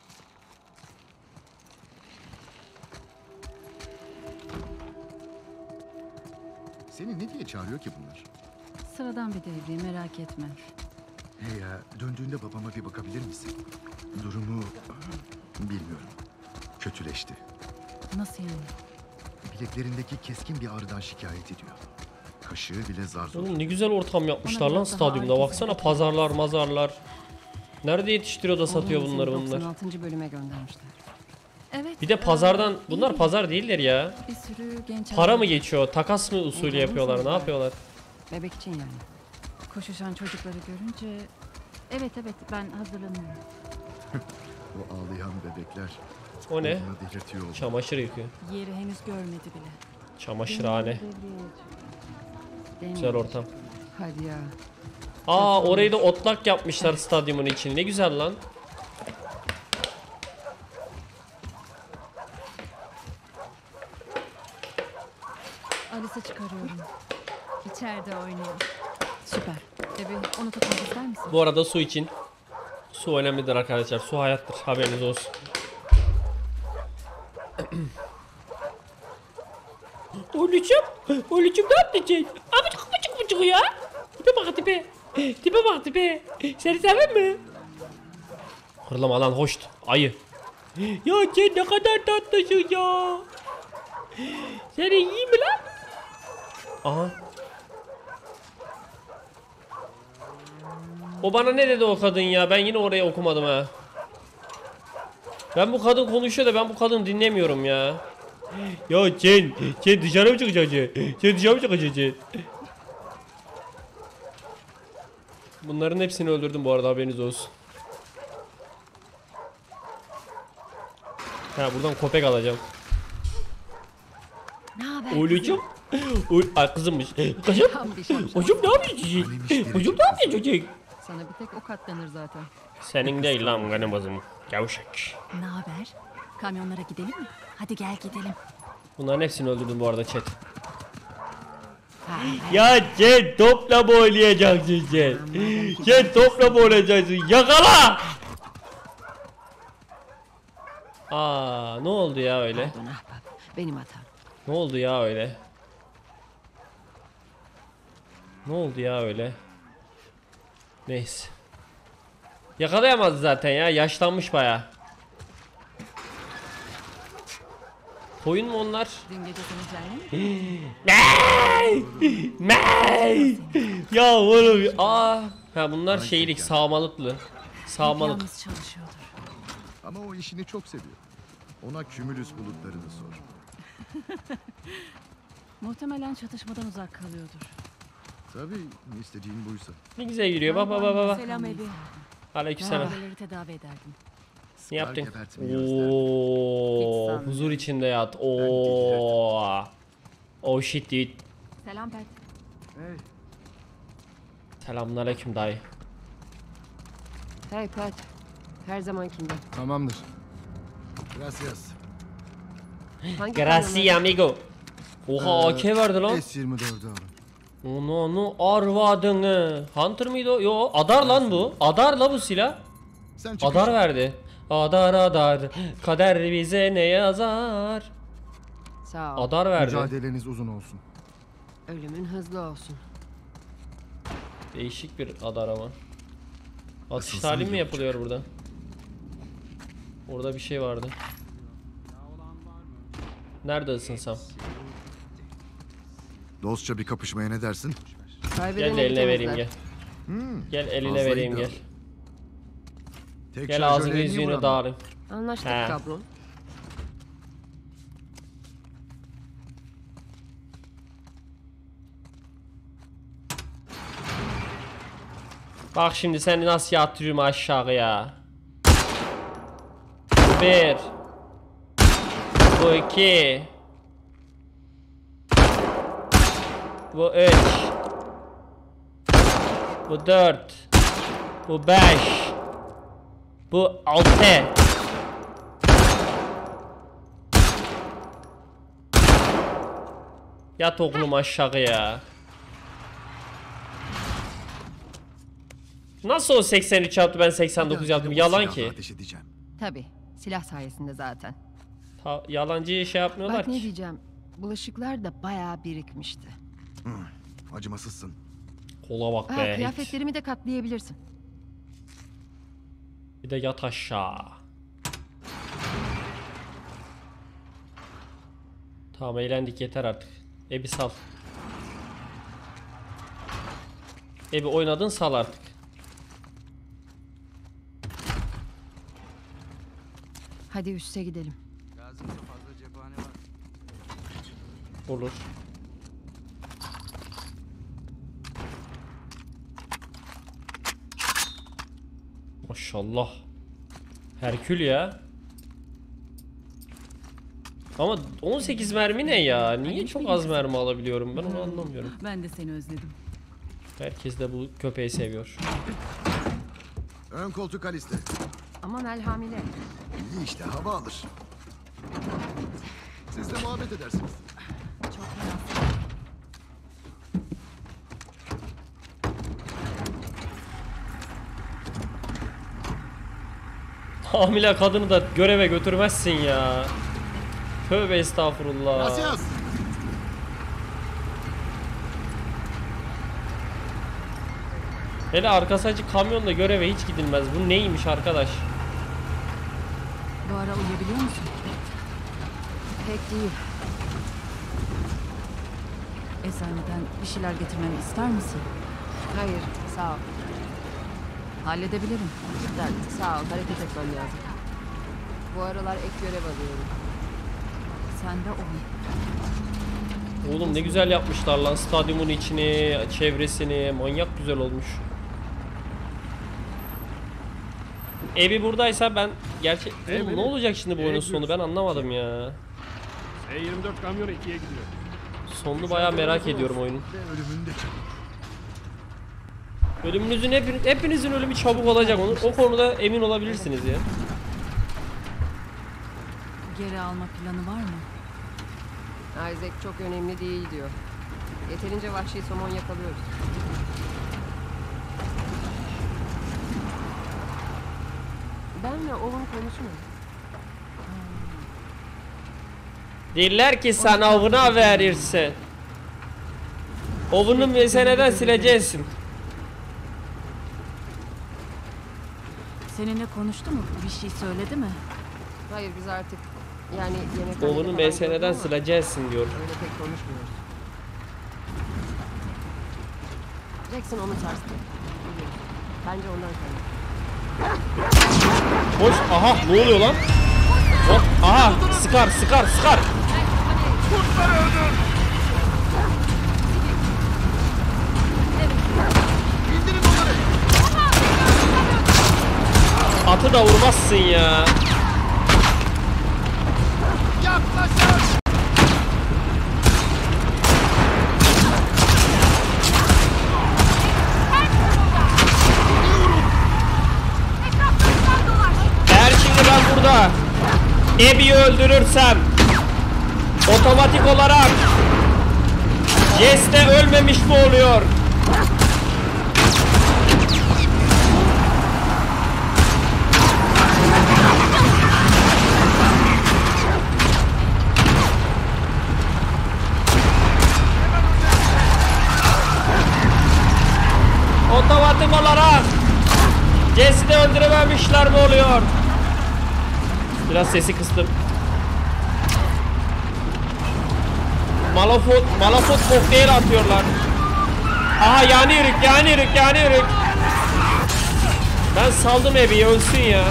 Speaker 3: Seni ne diye çağırıyor ki bunlar?
Speaker 8: Sıradan bir devri, merak etme.
Speaker 3: Hey ya, döndüğünde babama bir bakabilir misin? Durumu bilmiyorum. Kötüleşti.
Speaker 8: Nasıl yani?
Speaker 3: Bileklerindeki keskin bir ağrıdan şikayet ediyor. Kaşığı bile zar zor.
Speaker 1: Oğlum ne güzel ortam yapmışlar
Speaker 8: Ona
Speaker 1: lan
Speaker 8: biraz daha
Speaker 1: stadyumda.
Speaker 8: ağır
Speaker 1: Baksana,
Speaker 8: kesinlikle.
Speaker 1: pazarlar, mazarlar. Nerede yetiştiriyor da satıyor
Speaker 5: Owen'ı
Speaker 1: bunları
Speaker 5: seni
Speaker 1: bunlar.
Speaker 5: 96. bölüme göndermişler.
Speaker 8: Evet.
Speaker 1: Bir de pazardan,
Speaker 8: iyi
Speaker 1: bunlar
Speaker 8: değil.
Speaker 1: pazar değiller ya.
Speaker 8: Bir sürü genç
Speaker 1: Para
Speaker 8: adam.
Speaker 1: mı geçiyor? Takas mı usulü
Speaker 5: Oğlum,
Speaker 1: yapıyorlar? Ne
Speaker 5: sana.
Speaker 1: yapıyorlar?
Speaker 5: Bebek için yani.
Speaker 8: Koşuşan çocukları görünce... Evet ben hazırlanıyorum.
Speaker 3: O ağlayan bebekler
Speaker 1: O ne?
Speaker 3: onu delirtiyor oldu.
Speaker 1: Çamaşır yıkıyor.
Speaker 8: Yeri henüz görmedi bile.
Speaker 1: Çamaşırhane.
Speaker 5: Değil
Speaker 1: Güzel
Speaker 5: mi?
Speaker 1: ortam.
Speaker 5: Hadi ya.
Speaker 1: Aa, orayı da otlak yapmışlar stadyumun için. Ne güzel lan.
Speaker 8: Alice'i çıkarıyorum. İçeride oynuyor.
Speaker 5: Süper. Evi onu tutmak ister misin?
Speaker 1: Bu arada su için. Su önemlidir arkadaşlar. Su hayattır. Haberiniz olsun. Oğlucum. Oğlucum ne yapacaksın? Abicik bıcık bıcık ya. Tipe bak tipe. Tipe bak tipe. Seni sever mi? Hırlama lan, hoşt. Ayı. Ya sen ne kadar tatlısın ya. Seni iyi mi lan? Aha. O bana ne dedi o kadın ya? Ben yine oraya okumadım ha. Ben bu kadın konuşuyor da ben bu kadını dinlemiyorum ya. Ya sen dışarı mı çıkacaksın? Sen dışarı mı çıkacaksın? Bunların hepsini öldürdüm bu arada, haberiniz olsun. Ha, buradan köpek alacağım.
Speaker 8: Ne haber?
Speaker 1: Oğlucum. Ay kızımmış. Kızım.
Speaker 5: Tam bir şapşal.
Speaker 1: Hocam ne yapıyorsun? Hocam ne yapıyorsun çocuk?
Speaker 5: Sana bir tek o katlanır zaten.
Speaker 1: Senin değil lan ganımızın. Gavşak.
Speaker 8: Ne haber? Kamyonlara gidelim mi? Hadi gel gidelim.
Speaker 1: Bunların hepsini öldürdüm bu arada chat. Ya sen topla mı oynayacaksın sen? Sen topla mı oynayacaksın? Yakala! Aa, ne oldu ya öyle?
Speaker 5: Pardon ahbap. Benim hatam.
Speaker 1: Ne oldu ya öyle? Ne oldu ya öyle? Neyse. Yakalayamaz zaten ya, yaşlanmış baya. Koyun mu onlar?
Speaker 5: Dün gece seni mi?
Speaker 1: Mey! Ya oğlum, ha bunlar şeylik, sağmalıklı. Sağmalık.
Speaker 8: Yalnız çalışıyordur.
Speaker 3: Ama o işini çok seviyor. Ona kümülüs bulutlarını sor.
Speaker 8: Muhtemelen çatışmadan uzak kalıyordur.
Speaker 3: Tabii istediğin buysa.
Speaker 1: Ne güzel yürüyor, bak bak bak bak.
Speaker 8: Selam Ebi.
Speaker 1: Aleykümselam.
Speaker 8: Aileleri tedavi ederdim.
Speaker 1: Ne yaptın?
Speaker 3: gebertmeyi özler.
Speaker 1: Oo,
Speaker 5: Hiç sanmıyorum.
Speaker 1: huzur içinde yat. Oo. Oh shit dude.
Speaker 8: Selam Pet.
Speaker 9: Hey,
Speaker 1: Selamünaleyküm dayı.
Speaker 5: Hey Pat. Her zamankinden.
Speaker 9: Tamamdır. Gracias.
Speaker 5: Hangi
Speaker 1: Gracias
Speaker 5: kamyonlar?
Speaker 1: amigo. Oha AK verdi lan.
Speaker 9: S24'ü alın.
Speaker 1: Onu arvadını. Hunter mıydı o? Yo Adar lan bu. Adar la bu silah.
Speaker 9: Sen çıkış.
Speaker 1: Adar verdi. Adar adar. Kader bize ne yazar.
Speaker 5: Sağ ol.
Speaker 1: Adar verdi.
Speaker 9: Mücadeleniz uzun olsun.
Speaker 5: Ölümün hızlı olsun.
Speaker 1: Değişik bir adar ama. Atış
Speaker 3: Isınsın
Speaker 1: talim mi
Speaker 3: diye
Speaker 1: yapılıyor burada? Orada bir şey vardı. Nerede ısınsam?
Speaker 3: Dostça bir kapışmaya ne dersin?
Speaker 5: Kaybedene
Speaker 1: Gel de eline vereyim
Speaker 5: bitemezler.
Speaker 1: gel. Gel eline
Speaker 3: fazla
Speaker 1: vereyim
Speaker 3: iddialı.
Speaker 1: gel.
Speaker 3: Tek
Speaker 1: Gel ağzını
Speaker 3: şarjörle niye
Speaker 1: yüzüğünü
Speaker 3: vuramam?
Speaker 1: dağırın.
Speaker 5: Anlaştık
Speaker 1: He.
Speaker 5: kabron.
Speaker 1: Bak şimdi seni nasıl yatırıyorum aşağıya. Bir. Bu iki. Bu üç. Bu dört. Bu beş. Bu altı. Yat oğlum aşağıya. Nasıl o 83 yaptı ben 89 yaptım?
Speaker 3: Bir dahakine
Speaker 1: Yalan
Speaker 3: bu silahla
Speaker 1: ki.
Speaker 3: ateş edeceğim.
Speaker 5: Tabii. Silah sayesinde zaten.
Speaker 1: Yalancı şey yapmıyorlar
Speaker 5: Bak ne
Speaker 1: ki.
Speaker 5: diyeceğim. Bulaşıklar da bayağı birikmişti.
Speaker 3: Acımasızsın.
Speaker 1: Kola bak
Speaker 5: Ha,
Speaker 1: be. hiç.
Speaker 5: kıyafetlerimi de katlayabilirsin.
Speaker 1: Bir de yat aşağı. Tamam eğlendik yeter artık. Ebi sal. Ebi oynadın sal artık.
Speaker 5: Hadi üste gidelim.
Speaker 6: Lazımsa fazla cephane var.
Speaker 1: Olur. Maşallah. Herkül ya. Ama 18 mermi ne ya? Niye çok az mermi alabiliyorum? Ben onu anlamıyorum.
Speaker 8: Ben de seni özledim.
Speaker 1: Herkes de bu köpeği seviyor.
Speaker 3: Ön koltuk Alice.
Speaker 5: Aman el hamile.
Speaker 3: İyi işte hava alır. Siz de muhabbet edersiniz.
Speaker 1: Hamile kadını da göreve götürmezsin ya. Tövbe estağfurullah.
Speaker 3: Gracias.
Speaker 1: Hele arkası açık kamyonla göreve hiç gidilmez. Bu neymiş arkadaş?
Speaker 8: Bu ara uyuyabiliyor musun?
Speaker 5: Pek değil.
Speaker 8: Eczaneden bir şeyler getirmemi ister misin?
Speaker 5: Hayır, sağ ol.
Speaker 8: Halledebilirim.
Speaker 5: Cidden sağ ol. Hareket etmem lazım. Bu aralar ek görev alıyorum.
Speaker 8: Sen de oyun.
Speaker 1: Oğlum ne güzel yapmışlar lan stadyumun içini, çevresini. Manyak güzel olmuş. Evi buradaysa ben gerçi oğlum, ne olacak şimdi bu oyunun sonu ben anlamadım ya.
Speaker 10: E24 kamyon 2'ye gidiyor.
Speaker 1: Sonunu bayağı merak ediyorum oyunun.
Speaker 3: Ve ölümün de çabuk.
Speaker 1: Ölümünüzün hepinizin ölümü çabuk olacak onu. O konuda emin olabilirsiniz ya.
Speaker 8: Geri alma planı var mı?
Speaker 5: Isaac çok önemli değil diyor. Yeterince vahşi somon yakalıyoruz. Benle Owen konuşmuyor.
Speaker 1: Derler ki sen avına verirsin. Ovunu meseleden sileceksin.
Speaker 8: Seninle konuştu mu? Bir şey söyledi mi?
Speaker 5: Hayır biz artık yani yemek
Speaker 1: Ovunu meseleden sileceksin diyor.
Speaker 5: Öyle pek konuşmuyoruz. Jackson onu sarstı. Biliyorum. Bence ondan kaynaklı.
Speaker 1: Hoş, aha ne oluyor lan? Hop, aha sıkar. Atı da vurmazsın ya. Abby'yi öldürürsem otomatik olarak Jess de ölmemiş mi oluyor? Otomatik olarak Jess'i de öldürememişler mi oluyor? Biraz sesi kıstım. Malafut kokteyl atıyorlar. Aha yani yürük. Ben saldım Abby'yi, ölsün ya.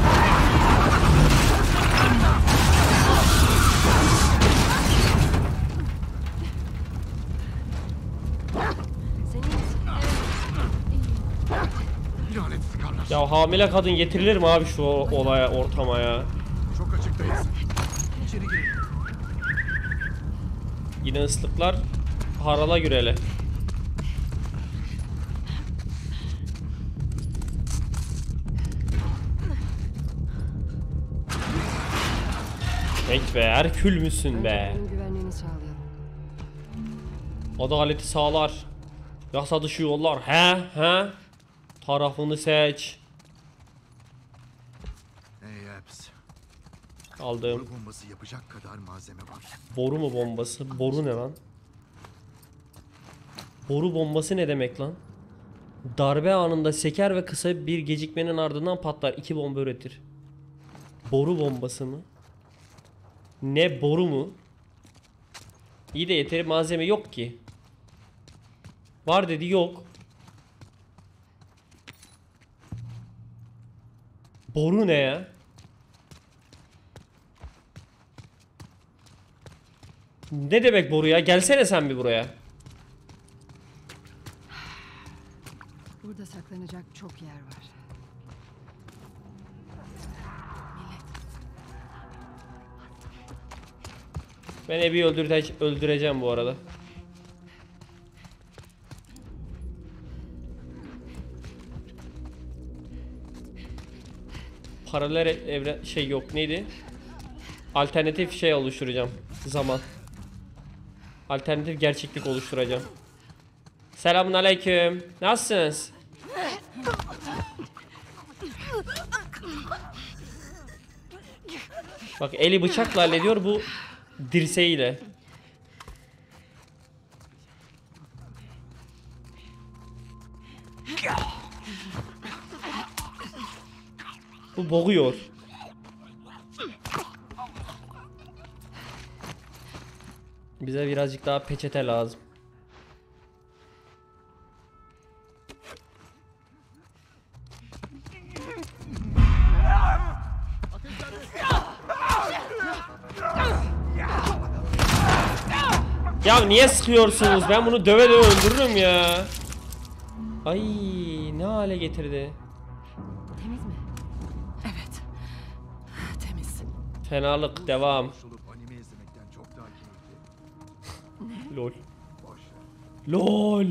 Speaker 1: Ya hamile kadın getirilir mi abi şu olaya, ortama ya?
Speaker 3: Çok açıktayız. İçeri girin.
Speaker 1: Yine ıslıklar harala gürele. Peki be, Herkül müsün be?
Speaker 5: Önce güvenliğini sağlayalım.
Speaker 1: Adaleti sağlar. Yasa dışı yollar. He? Tarafını seç.
Speaker 3: Hey Epps.
Speaker 1: Aldım.
Speaker 3: Boru bombası yapacak kadar malzeme var.
Speaker 1: Boru mu bombası? Boru ne lan? Boru bombası ne demek lan? Darbe anında seker ve kısa bir gecikmenin ardından patlar. 2 bomba üretir. Boru bombası mı? Ne boru mu? İyi de yeteri malzeme yok ki. Var dedi, yok. Boru ne ya? Ne demek boru ya? Gelsene sen bir buraya.
Speaker 5: Burada saklanacak çok yer var.
Speaker 1: Ben Abby'yi öldüreceğim bu arada. Paralel evren şey yok, neydi? Alternatif şey oluşturacağım. Zaman. Alternatif gerçeklik oluşturacağım. Selamünaleyküm. Nasılsınız? Bak eli bıçakla hallediyor, bu dirseğiyle. Bu boğuyor. Bize birazcık daha peçete lazım. Ya niye sıkıyorsunuz? Ben bunu döve döve öldürürüm ya. Ay ne hale getirdi.
Speaker 5: Temiz mi?
Speaker 8: Evet. Temiz.
Speaker 1: Fenalık devam.
Speaker 3: Olup anime izlemekten çok daha keyifli.
Speaker 1: Lol.
Speaker 3: Boş ver.
Speaker 1: LOL.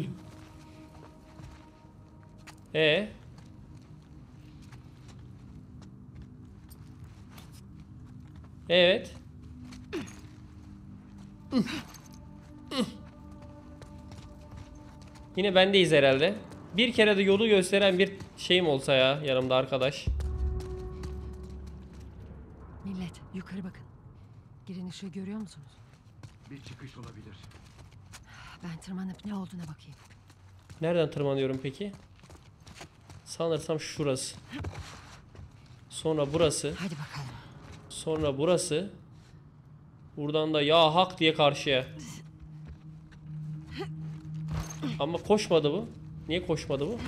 Speaker 1: Evet. Yine bendeyiz herhalde. Bir kere de yolu gösteren bir şeyim olsa ya yanımda arkadaş.
Speaker 5: Millet yukarı bakın. Girin ışığı görüyor musunuz?
Speaker 3: Bir çıkış olabilir.
Speaker 5: Ben tırmanıp ne olduğuna bakayım.
Speaker 1: Nereden tırmanıyorum peki? Sanırsam şurası. Sonra burası.
Speaker 5: Hadi bakalım.
Speaker 1: Sonra burası. Buradan da ya hak diye karşıya. Ama koşmadı bu. Niye koşmadı bu?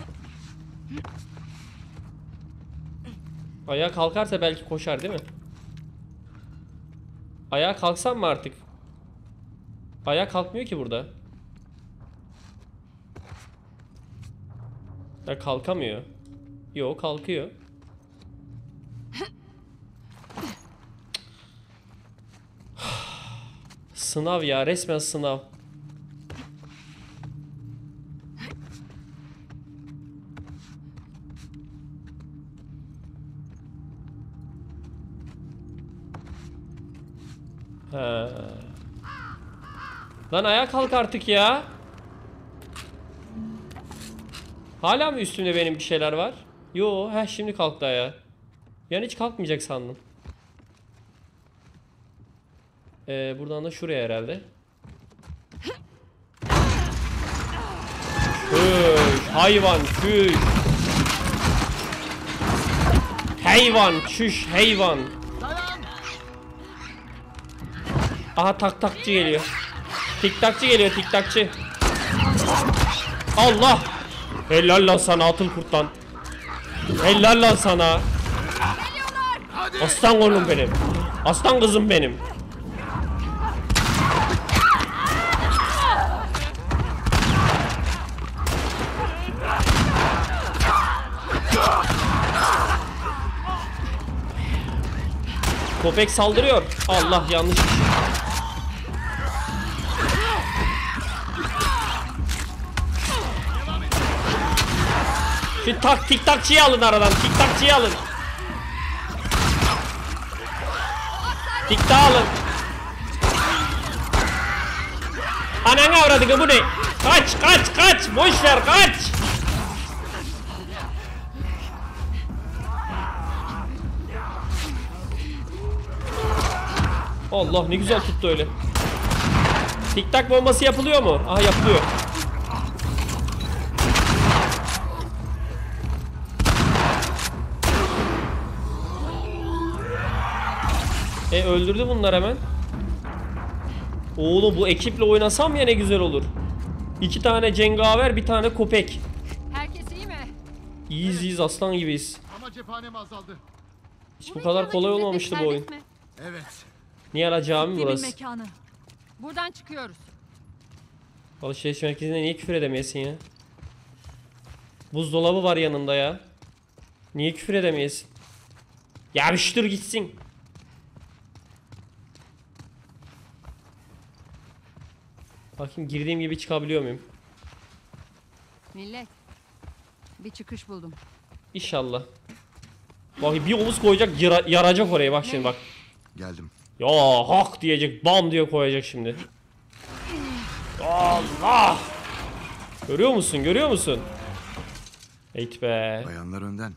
Speaker 1: Ayağa kalkarsa belki koşar değil mi? Ayağa kalksam mı artık? Ayağa kalkmıyor ki burada. Ya kalkamıyor. Yo kalkıyor. Sınav ya, resmen sınav. Ha. Lan ayağa kalk artık ya. Hala mı üstümde benim bir şeyler var? Yo, şimdi kalktı ayağa. Yani hiç kalkmayacak sandım. Buradan da şuraya herhalde. Çüş, hayvan, çüş. Hayvan, çüş, hayvan. Aha taktakçı geliyor. Tiktakçı geliyor, tiktakçı. Allah! Helal lan sana atıl kurtlan. Helal lan sana. Aslan oğlum benim. Aslan kızım benim. Köpek saldırıyor. Allah, yanlış bir şey. Şu tiktakçıyı alın aradan. Tiktakçıyı alın. Tiktak alın. Ananı avradını, bu ne? Kaç kaç kaç. Boş ver, kaç. Allah, ne güzel tuttu öyle. Tiktak bombası yapılıyor mu? Aha, yapılıyor. Öldürdü bunlar hemen. Oğlum, bu ekiple oynasam ya ne güzel olur. 2 tane cengaver, bir tane köpek.
Speaker 5: Herkes iyi mi?
Speaker 1: İyiyiz, iyiyiz, aslan gibiyiz.
Speaker 9: Ama cephanem azaldı.
Speaker 1: Hiç bu kadar kolay olmamıştı bu oyun.
Speaker 9: Evet.
Speaker 1: Niye la cami
Speaker 2: Kimin
Speaker 1: burası?
Speaker 2: mekanı?
Speaker 5: Buradan çıkıyoruz.
Speaker 1: Alışveriş merkezinde niye küfür edemeyesin ya? Buzdolabı var yanında ya. Niye küfür edemeyesin? Ya bir dur gitsin. Bakayım girdiğim gibi çıkabiliyor muyum?
Speaker 5: Millet. Bir çıkış buldum.
Speaker 1: İnşallah. Bak, bir omuz koyacak, yaracak oraya, bak şimdi bak.
Speaker 3: Geldim.
Speaker 1: Ya hak diyecek, bam diye koyacak şimdi. Allah! Görüyor musun? Görüyor musun? Eyt be.
Speaker 3: Bayanlar önden.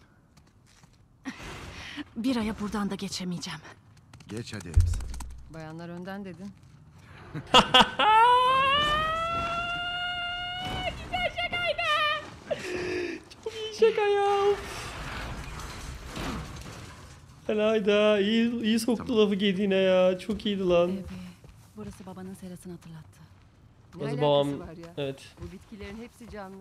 Speaker 2: Bir aya buradan da geçemeyeceğim.
Speaker 3: Geç hadi hepsi.
Speaker 5: Bayanlar önden dedin.
Speaker 1: Güzel şakaydı. Çok iyi şaka ya. Hayda, iyi soktu lafı gediğine ya. Çok iyiydi lan.
Speaker 2: Burası babanın serasını hatırlattı.
Speaker 5: Ne
Speaker 1: Burası
Speaker 5: alakası
Speaker 1: babam.
Speaker 5: var ya?
Speaker 1: Evet.
Speaker 5: Bu bitkilerin hepsi canlı.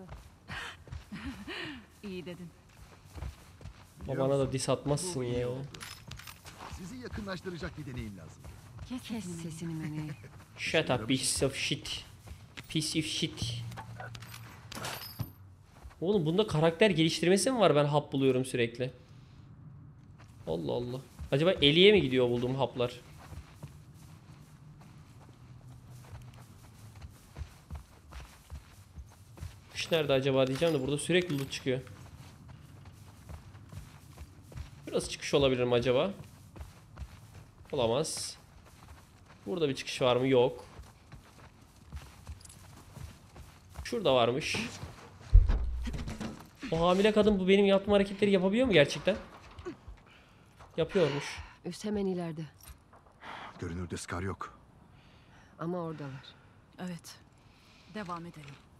Speaker 2: İyi dedin.
Speaker 1: Babana da diss atmazsın ya.
Speaker 3: Sizi yakınlaştıracak bir deneyim lazım.
Speaker 5: Kes sesini Meni.
Speaker 1: Shut up, piece of shit. Piece of shit. Oğlum, bunda karakter geliştirmesi mi var? Ben hap buluyorum sürekli. Allah Allah. Acaba Ellie'ye mi gidiyor bulduğum haplar? Kuş nerede acaba diyeceğim de burada sürekli loot çıkıyor. Biraz çıkış olabilir mi acaba? Olamaz. Burada bir çıkış var mı? Yok. Şurada varmış. O hamile kadın bu benim yaptığım hareketleri yapabiliyor mu gerçekten? Yapıyormuş.
Speaker 5: Üst hemen ileride.
Speaker 3: Görünürde Scar yok.
Speaker 5: Ama oradalar.
Speaker 2: Evet. Devam edelim.